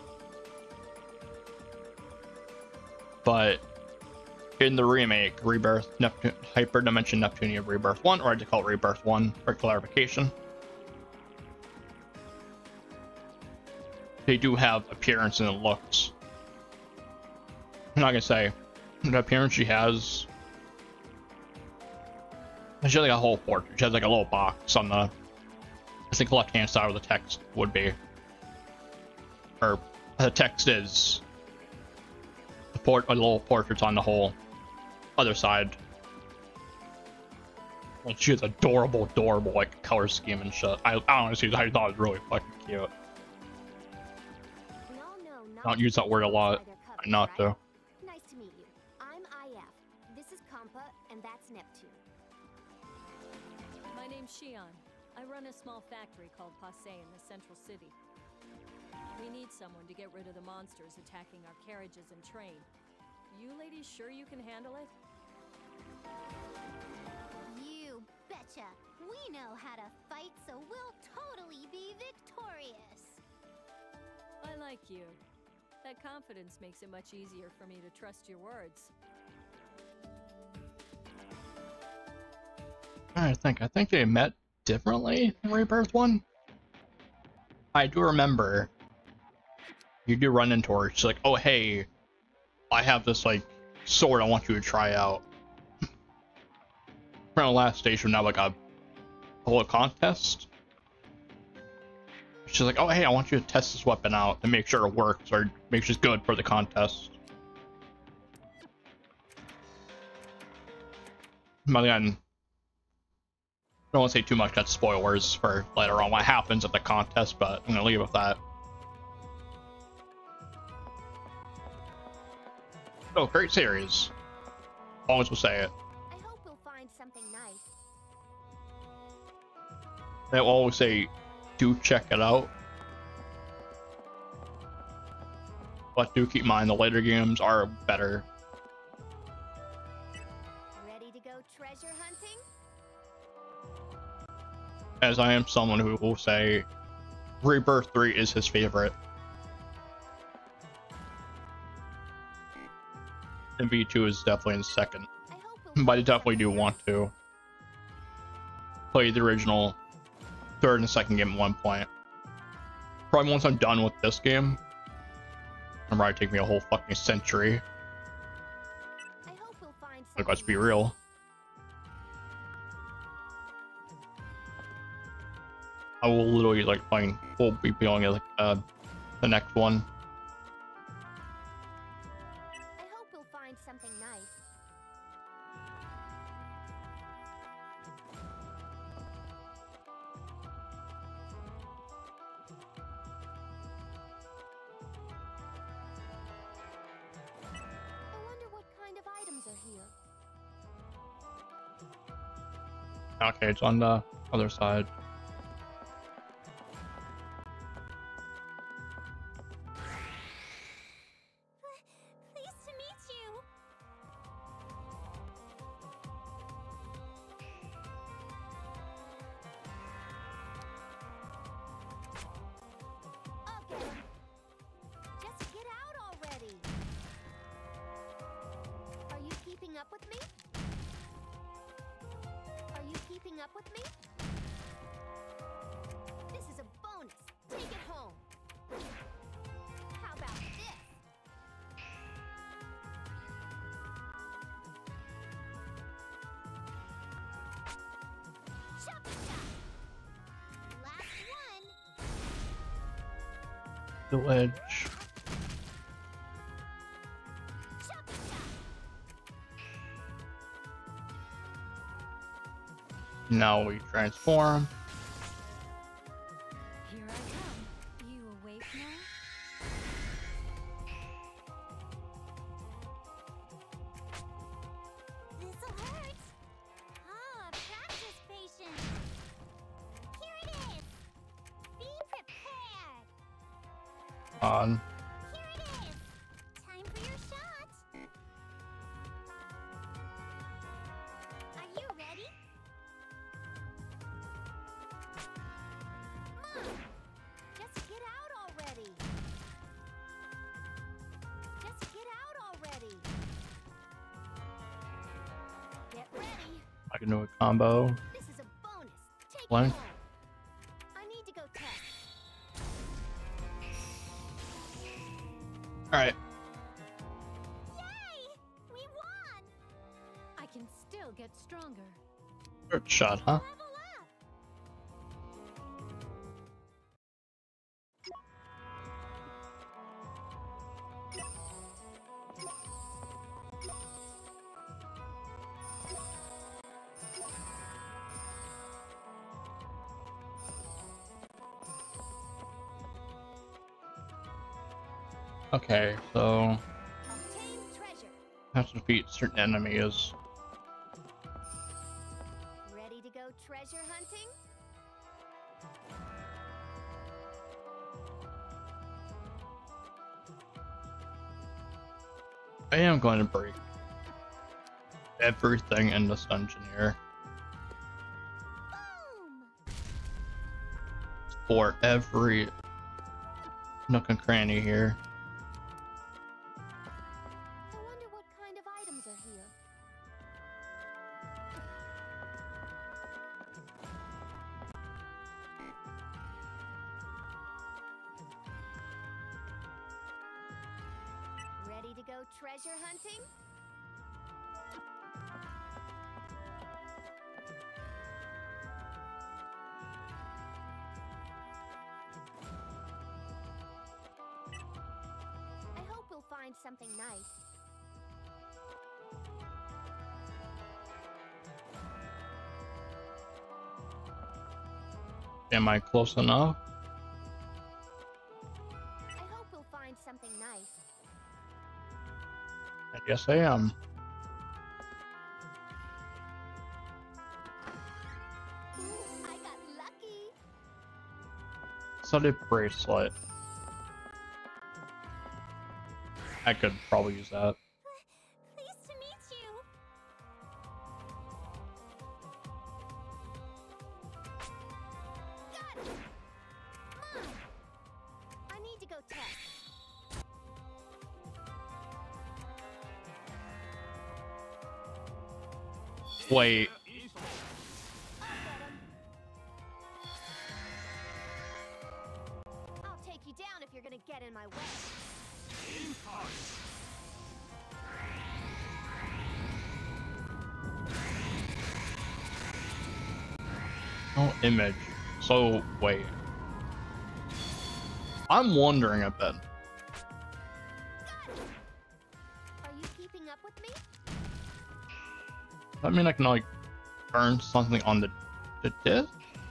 But in the remake, Rebirth, Neptune, Hyperdimension Neptunia Rebirth one, or I just call it Rebirth one for clarification. They do have appearance and looks. I'm not gonna say the appearance she has. She has like a whole portrait. She has like a little box on the, I think, left hand side where the text would be. Or the text is the port, a little portrait's on the whole other side. And she has adorable, adorable like color scheme and shit. I, I honestly, I thought it was really fucking cute. We all know not I don't to use that word a lot. by their I covers, not right? to. Nice to meet you. I'm I F. This is Compa, and that's Neptune. My name's Shion. I run a small factory called Passe in the central city. We need someone to get rid of the monsters attacking our carriages and train. You ladies sure you can handle it? You betcha. We know how to fight, so we'll totally be victorious. I like you. That confidence makes it much easier for me to trust your words. I think I think they met differently in Rebirth one. I do remember you do run into her. She's like, "Oh hey, I have this like sword I want you to try out." From the last station, now like a whole contest. She's like, "Oh hey, I want you to test this weapon out and make sure it works or make sure it's good for the contest." But again, I don't want to say too much, that's spoilers for later on what happens at the contest, but I'm gonna leave it with that. Oh, great series. Always will say it. I hope we'll find something nice. They will always say, do check it out. But do keep in mind the later games are better. Ready to go treasure hunting? As I am someone who will say Rebirth three is his favorite. And V two is definitely in second. I hope we'll But I find definitely do something want to play the original third and second game at one point. Probably once I'm done with this game. It'll probably take me a whole fucking century. I hope we'll find Like, let's something be real. I will literally like playing, we'll be playing like uh, the next one. I hope we'll find something nice. I wonder what kind of items are here. Okay, it's on the other side. Pleased to meet you. Okay. Just get out already. Are you keeping up with me? Are you keeping up with me? This is a bonus. Take it home. How about this? Chop chop. Last one. The ledge. Chop chop. Now we transform. Here I come. You awake now? This'll hurt. Ah, practice patient. Here it is. Be prepared. On. Here it is. Time for your shot. Are you ready? Mom, just get out already. Just get out already. Get ready. I can do a combo. This is a bonus. Take One. it home. I need to go test. Alright. Yay! We won! I can still get stronger. Third shot, huh? Level up! Okay, so Obtain treasure. have to defeat certain enemies. Ready to go treasure hunting? I am going to break everything in this dungeon here. Boom! For every nook and cranny here. Ready to go treasure hunting? I hope we'll find something nice. Am I close enough? I hope we'll find something nice. I guess I am. Ooh, I got lucky. Studded bracelet. I could probably use that. Pleased to meet you. Got it. Mine. I need to go test. Wait. I'll get 'em. I'll take you down if you're gonna get in my way. No image. So, wait. I'm wondering a bit. Got it. Are you keeping up with me? Does that mean I can, like, burn something on the, the disc?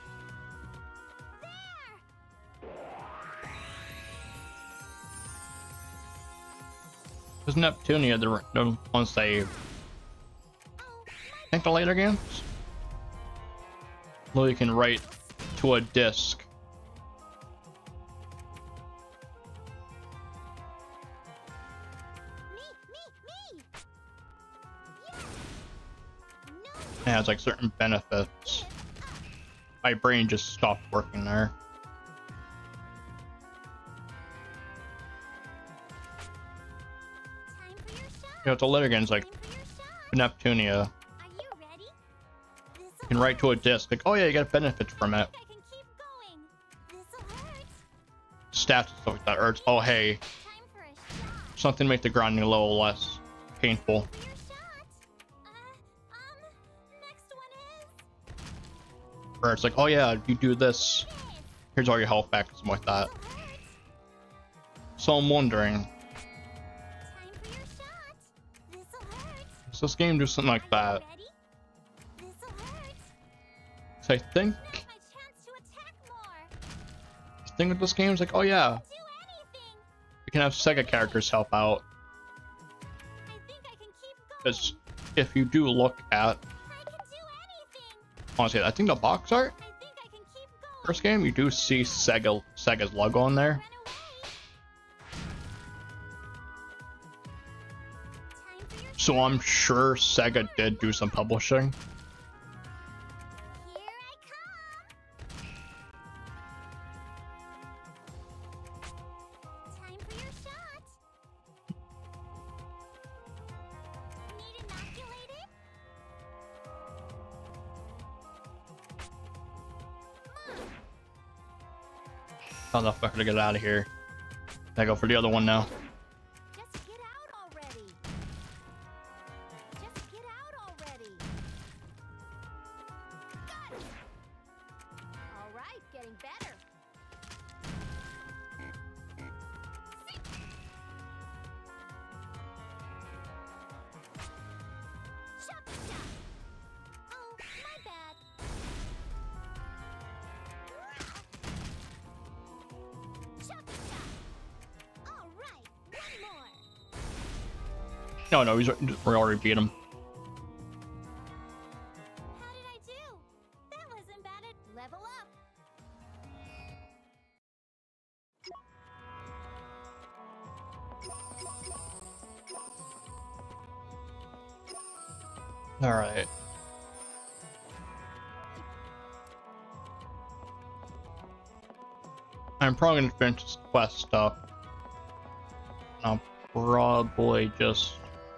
Because Neptunia, the, the ones they Oh, think the later games? Well, you can write to a disc. me, me, me. Yes. No. It has like certain benefits. My brain just stopped working there. Time for your shot. You know, the later games like Time for your shot. Neptunia, Are you ready? you This'll can write to a hurt. disc like, oh yeah, you get benefits from I it. think I can keep going. This'll hurt. Stats and stuff like that. Or it's, oh hey, Time for a shot. something to make the grinding a little less painful. For your shot. Uh, um, next one is Or it's like, oh yeah, if you do this, this. here's all your health back, something like that. This'll hurt. So I'm wondering, Time for your shot. This'll hurt. does this game do something like that? Ready? This'll hurt. So I think Now's my chance to attack more. the thing with this game is like, oh yeah, Do anything. you can have Sega characters help out. I think I can keep going. Because if you do look at, I can do anything. honestly, I think the box art, I think I can keep going. first game, you do see Sega Sega's logo on there. Run away. Time for your So I'm sure Sega did do some publishing. Here I come. Time for your shot. Need inoculated? How the fuck did I get out of here? I go for the other one now. Just get out already. Just get out already. Got it. All right, getting better. Shut the shot. Oh, my bad. Shut the shot. All right, one more. No, no, he's, we already beat him. How did I do? That wasn't bad at Level up. Alright. I'm probably gonna finish this quest up. I'll probably just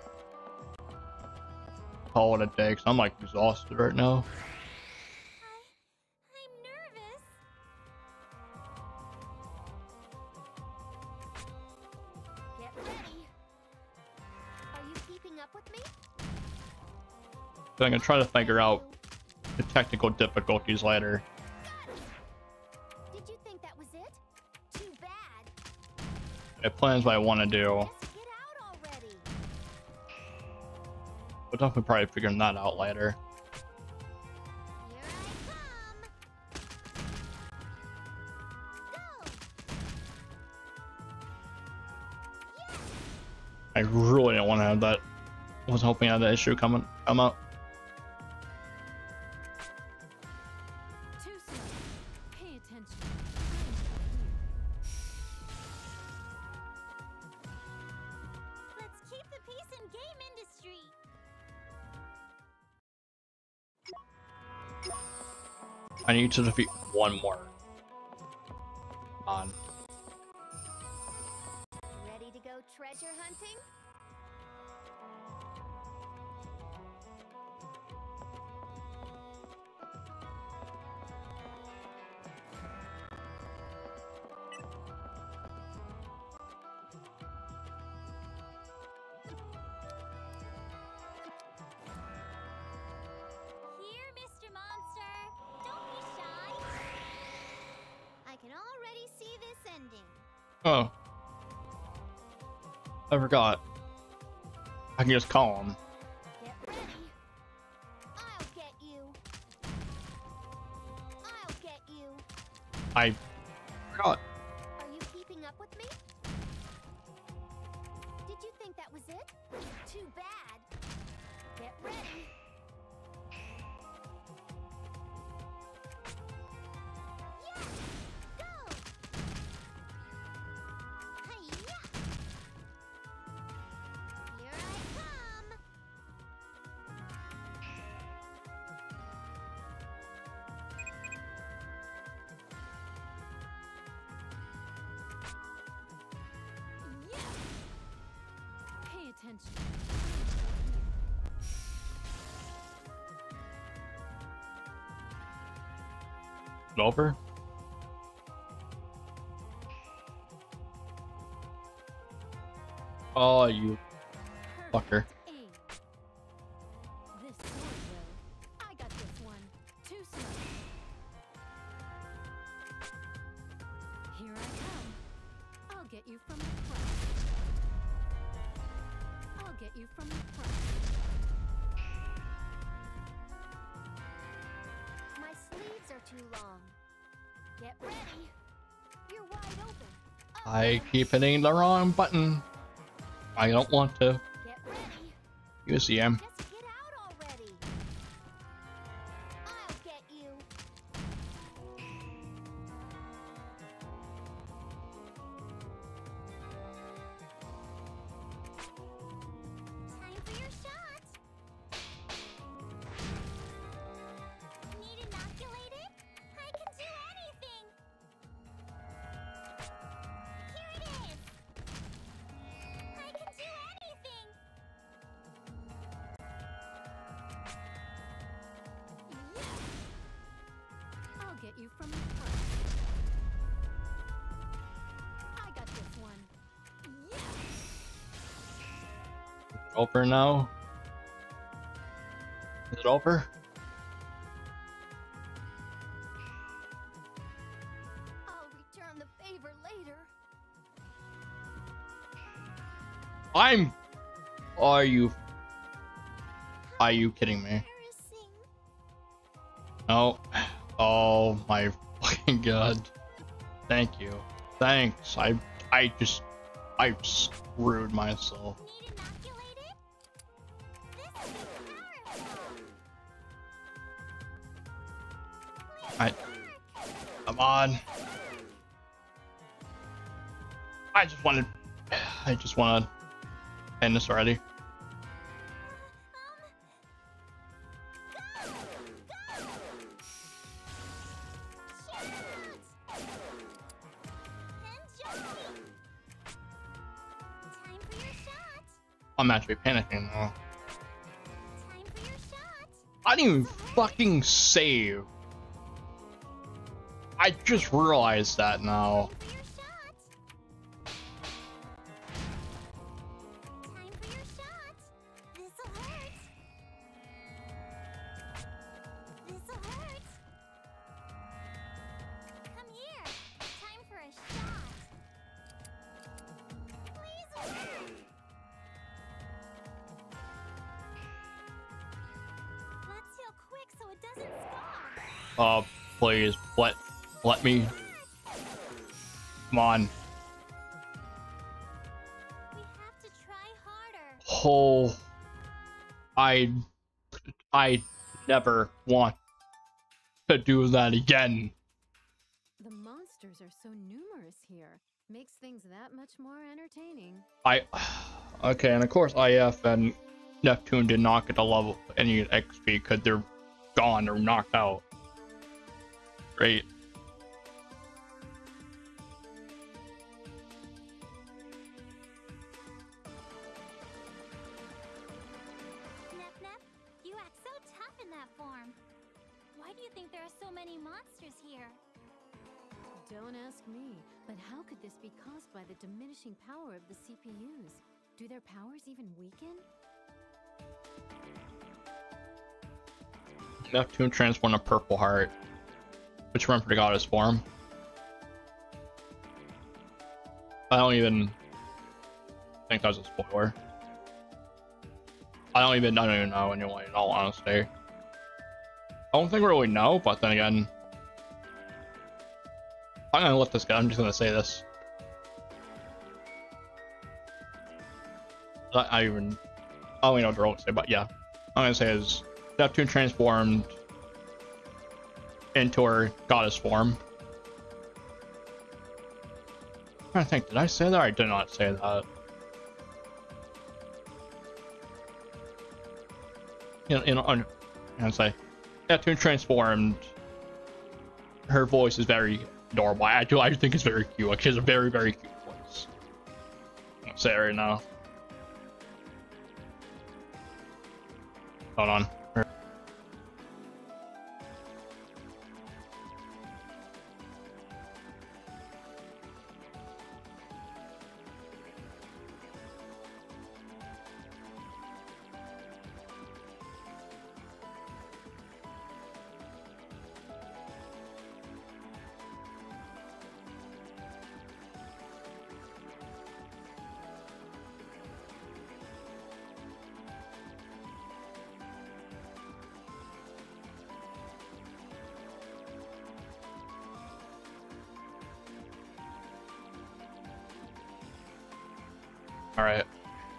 call it a day, because I'm like exhausted right now. I I'm nervous. Get ready. So I'm gonna try to figure out the technical difficulties later. Did you think that was it? Too bad. I plans what I want to do. Just get out already. We'll definitely probably figuring that out later. Here I come. Go. I really don't want to have that. I was hoping I had that issue coming come up. Too slow. Pay attention. Let's keep the peace in game industry. I need to defeat one more. On. Ready to go treasure hunting? Here, Mister Monster. Don't be shy. I can already see this ending. Oh. I forgot. I can just call him. Get ready. I'll get you. I'll get you. I forgot. Are you keeping up with me? Did you think that was it? Too bad. Get ready. Yeah! Go! Hi-ya! Here I come! Yeah. Pay attention. Over. Oh, you fucker. Aim. This sword will. I got this one. Too slow. Here I come. I'll get you from the front. I'll get you from the front. My sleeves are too long. Get ready. You're wide open. Oh, I keep hitting the wrong button. I don't want to. get ready. You see him. Just get out already. I'll get you. Time for your shot. Need inoculated? I can do anything. Here it is. I can do anything. Yeah. I'll get you from the front. I got this one. Yeah. Over now. Is it over? I'll return the favor later. I'm. Are you? Are you kidding me? Embarrassing. No. Oh my fucking god. Thank you. Thanks. I. I just. I screwed myself. Need inoculated? This is powerful. I. Come on. I just wanted. I just want to end this already. I'm actually panicking now. Time for your shot. I didn't even fucking save. I just realized that now. Time for your shot. Time for your shot. This'll hurt. it doesn't scar. Oh, please, let, let me. Come on. We have to try harder. Oh, I, I never want to do that again. The monsters are so numerous here. Makes things that much more entertaining. I, okay, and of course I F and Neptune did not get to level any X P because they're gone or knocked out. Great. Nep Nep, you act so tough in that form. Why do you think there are so many monsters here? Don't ask me, but how could this be caused by the diminishing power of the C P Us? Do their powers even weaken? Neptune transformed a Purple Heart, which run for the goddess form. I don't even think that's a spoiler. I don't even I don't even know anyway, in all honesty. I don't think we really know, but then again, I'm gonna let this go. I'm just gonna say this. I, I even I don't even know what to really say, but yeah, I'm gonna say is Neptune transformed into her goddess form. I'm trying to think, did I say that or I did not say that? You know, you know, I'm gonna say Neptune transformed. Her voice is very adorable. I do, I think it's very cute. Like, she has a very, very cute voice. I'm gonna say it right now. Hold on. All right.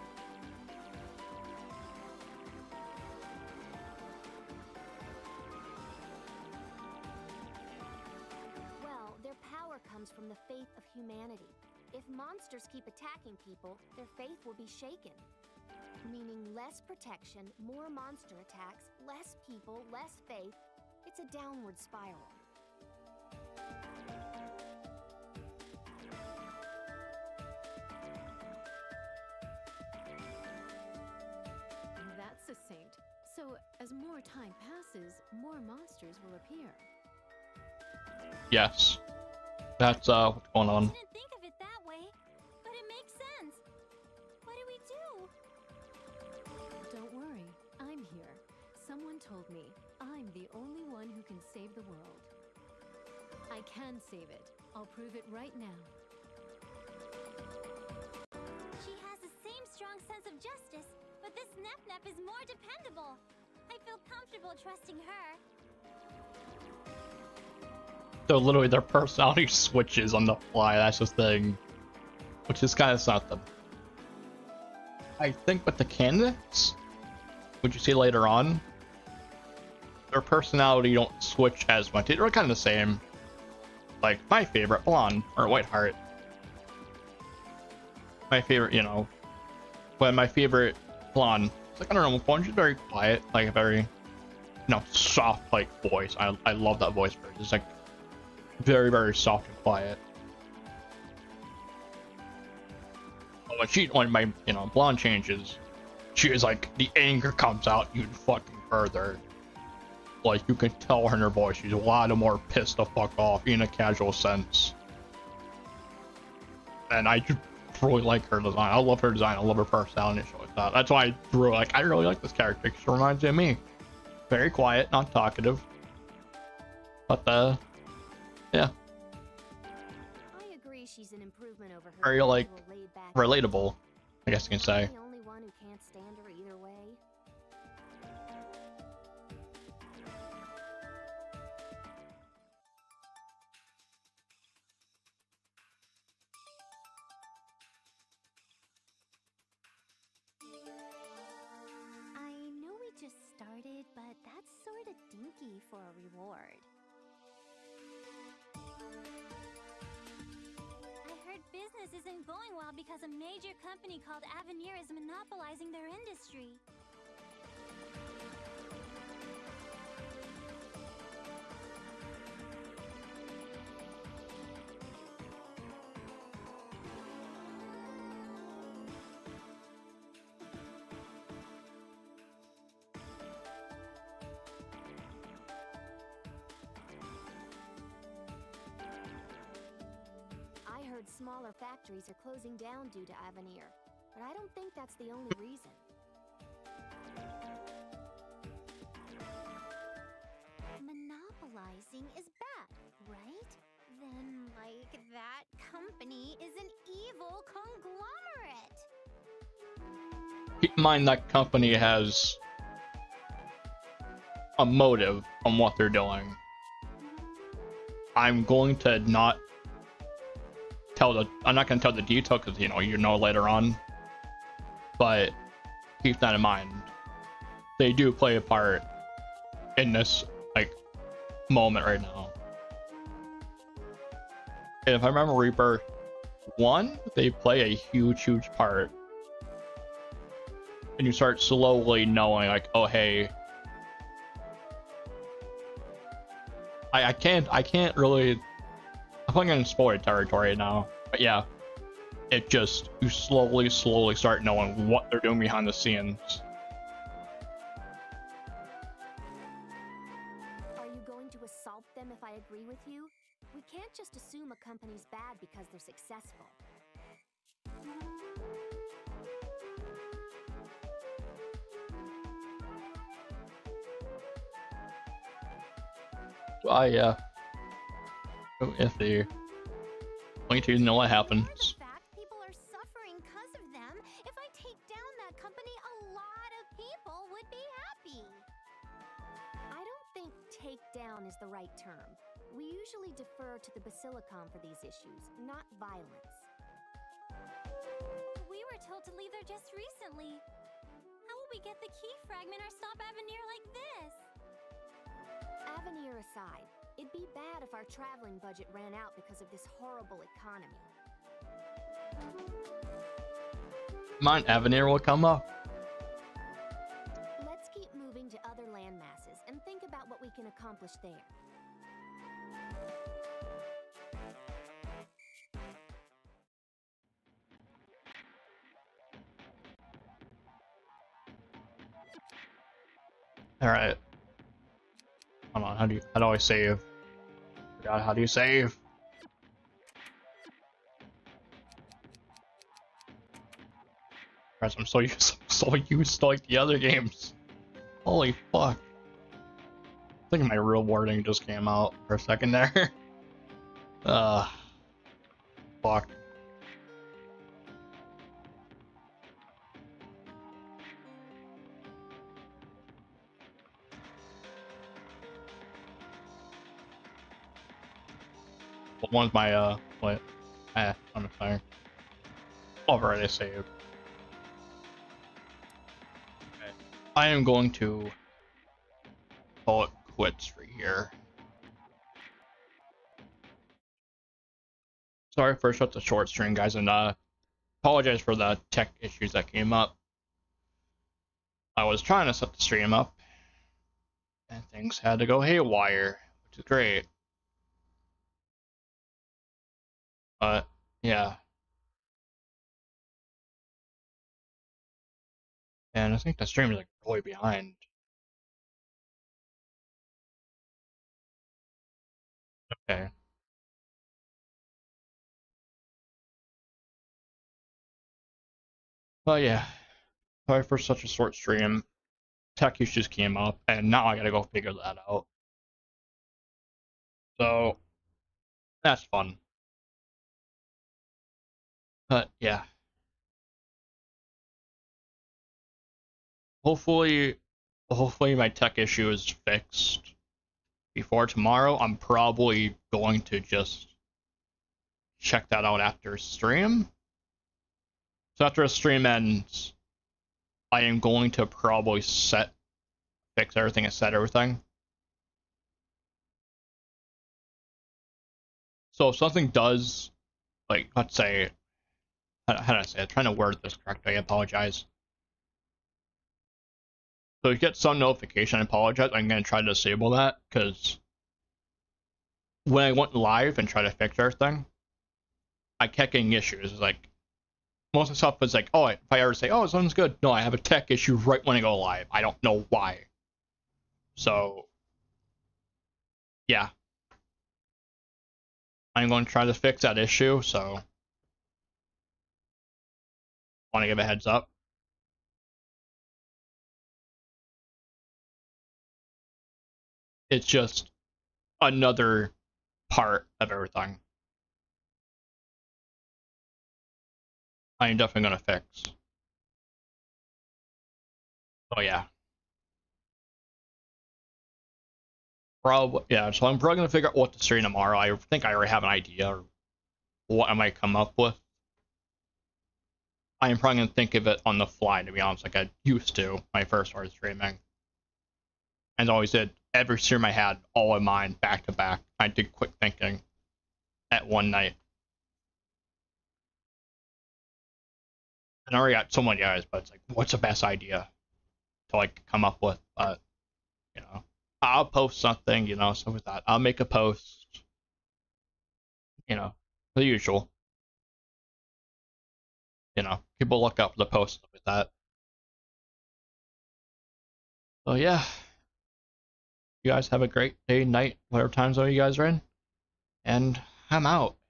Well, their power comes from the faith of humanity. If monsters keep attacking people, their faith will be shaken. Meaning less protection, more monster attacks, less people, less faith. It's a downward spiral. That's succinct. So, as more time passes, more monsters will appear. Yes. That's uh what's going on. I didn't think of it that way, but it makes sense. What do we do? Don't worry, I'm here. Someone told me I'm the only one who can save the world. I can save it. I'll prove it right now. She has the same strong sense of justice, but this Nep Nep is more dependable. I feel comfortable trusting her. So literally their personality switches on the fly, that's the thing. Which is kind of something. I think with the candidates, which you see later on, their personality don't switch as much. They're kind of the same. Like my favorite, Blonde, or Whiteheart. My favorite, you know, but my favorite Blonde, it's like, I don't know, Blonde, she's very quiet, like a very, you know, soft, like, voice. I, I love that voice for her. It's like very, very soft and quiet. But when she, when my, you know, Blonde changes, she is like, the anger comes out even fucking further. Like, you can tell her in her voice, she's a lot more pissed the fuck off, in a casual sense. And I just really like her design. I love her design. I love her personality and shit like that. That's why I really like, I really like this character. She reminds me of me. Very quiet, not talkative. But, uh, yeah. I agree she's an improvement over her Very, like, usual laid-back relatable, I guess you can say. I'm the only one who can't stand her either way. stinky for a reward. I heard business isn't going well because a major company called Avenir is monopolizing their industry. I heard smaller factories are closing down due to Avenir, but I don't think that's the only reason. Monopolizing is bad, right? Then, like, that company is an evil conglomerate. Keep in mind that company has a motive on what they're doing. I'm going to not tell the I'm not going to tell the detail because you know you know later on, but keep that in mind. They do play a part in this like moment right now. And if I remember Reaper one, they play a huge huge part, and you start slowly knowing like, oh hey, I I can't I can't really. I'm going in spoiler territory now, but yeah, it just, you slowly, slowly start knowing what they're doing behind the scenes. Are you going to assault them if I agree with you? We can't just assume a company's bad because they're successful. Ah, yeah. Oh, if they want you to know what happens. The fact people are suffering because of them. If I take down that company, a lot of people would be happy. I don't think take down is the right term. We usually defer to the Basilicom for these issues, not violence. We were told to leave there just recently. How will we get the key fragment or stop Avenir like this? Avenir aside, it'd be bad if our traveling budget ran out because of this horrible economy. Mine Avenir will come up. Let's keep moving to other land masses and think about what we can accomplish there. All right. Hold on. How do you? How do I save? God, how do you save? Guys, I'm so used, so used to like the other games. Holy fuck! I think my real wording just came out for a second there. uh, fuck. What one's my uh what? Eh, I'm sorry. I've already saved. Okay. I am going to call it quits for here. Sorry for such a short stream, guys, and uh apologize for the tech issues that came up. I was trying to set the stream up and things had to go haywire, which is great. But yeah. And I think the stream is like really behind. Okay. But yeah. Sorry for such a short stream. Tech issues came up and now I gotta go figure that out. So that's fun. But yeah. Hopefully, hopefully my tech issue is fixed before tomorrow. I'm probably going to just check that out after stream. So after a stream ends, I am going to probably set, fix everything and set everything. So if something does, like, let's say, how, how do I say it? I'm trying to word this correctly, I apologize. So you get some notification, I apologize, I'm going to try to disable that, because when I went live and tried to fix everything, I kept getting issues. Like, most of the stuff was like, oh, if I ever say, oh, something's good, no, I have a tech issue right when I go live. I don't know why. So, yeah. I'm going to try to fix that issue, so want to give a heads up. It's just another part of everything I am definitely going to fix. Oh, yeah. Probably, yeah, so I'm probably going to figure out what to stream tomorrow. I think I already have an idea of what I might come up with. I am probably going to think of it on the fly, to be honest, like I used to when I first started streaming. And always did. Every stream I had, all in mind, back to back. I did quick thinking at one night. And I already got so many ideas, but it's like, what's the best idea to like come up with? But, you know, I'll post something, you know, stuff like that. I'll make a post, you know, the usual. You know, people look up the post, stuff like that. So yeah, you guys have a great day, night, whatever time zone you guys are in, and I'm out.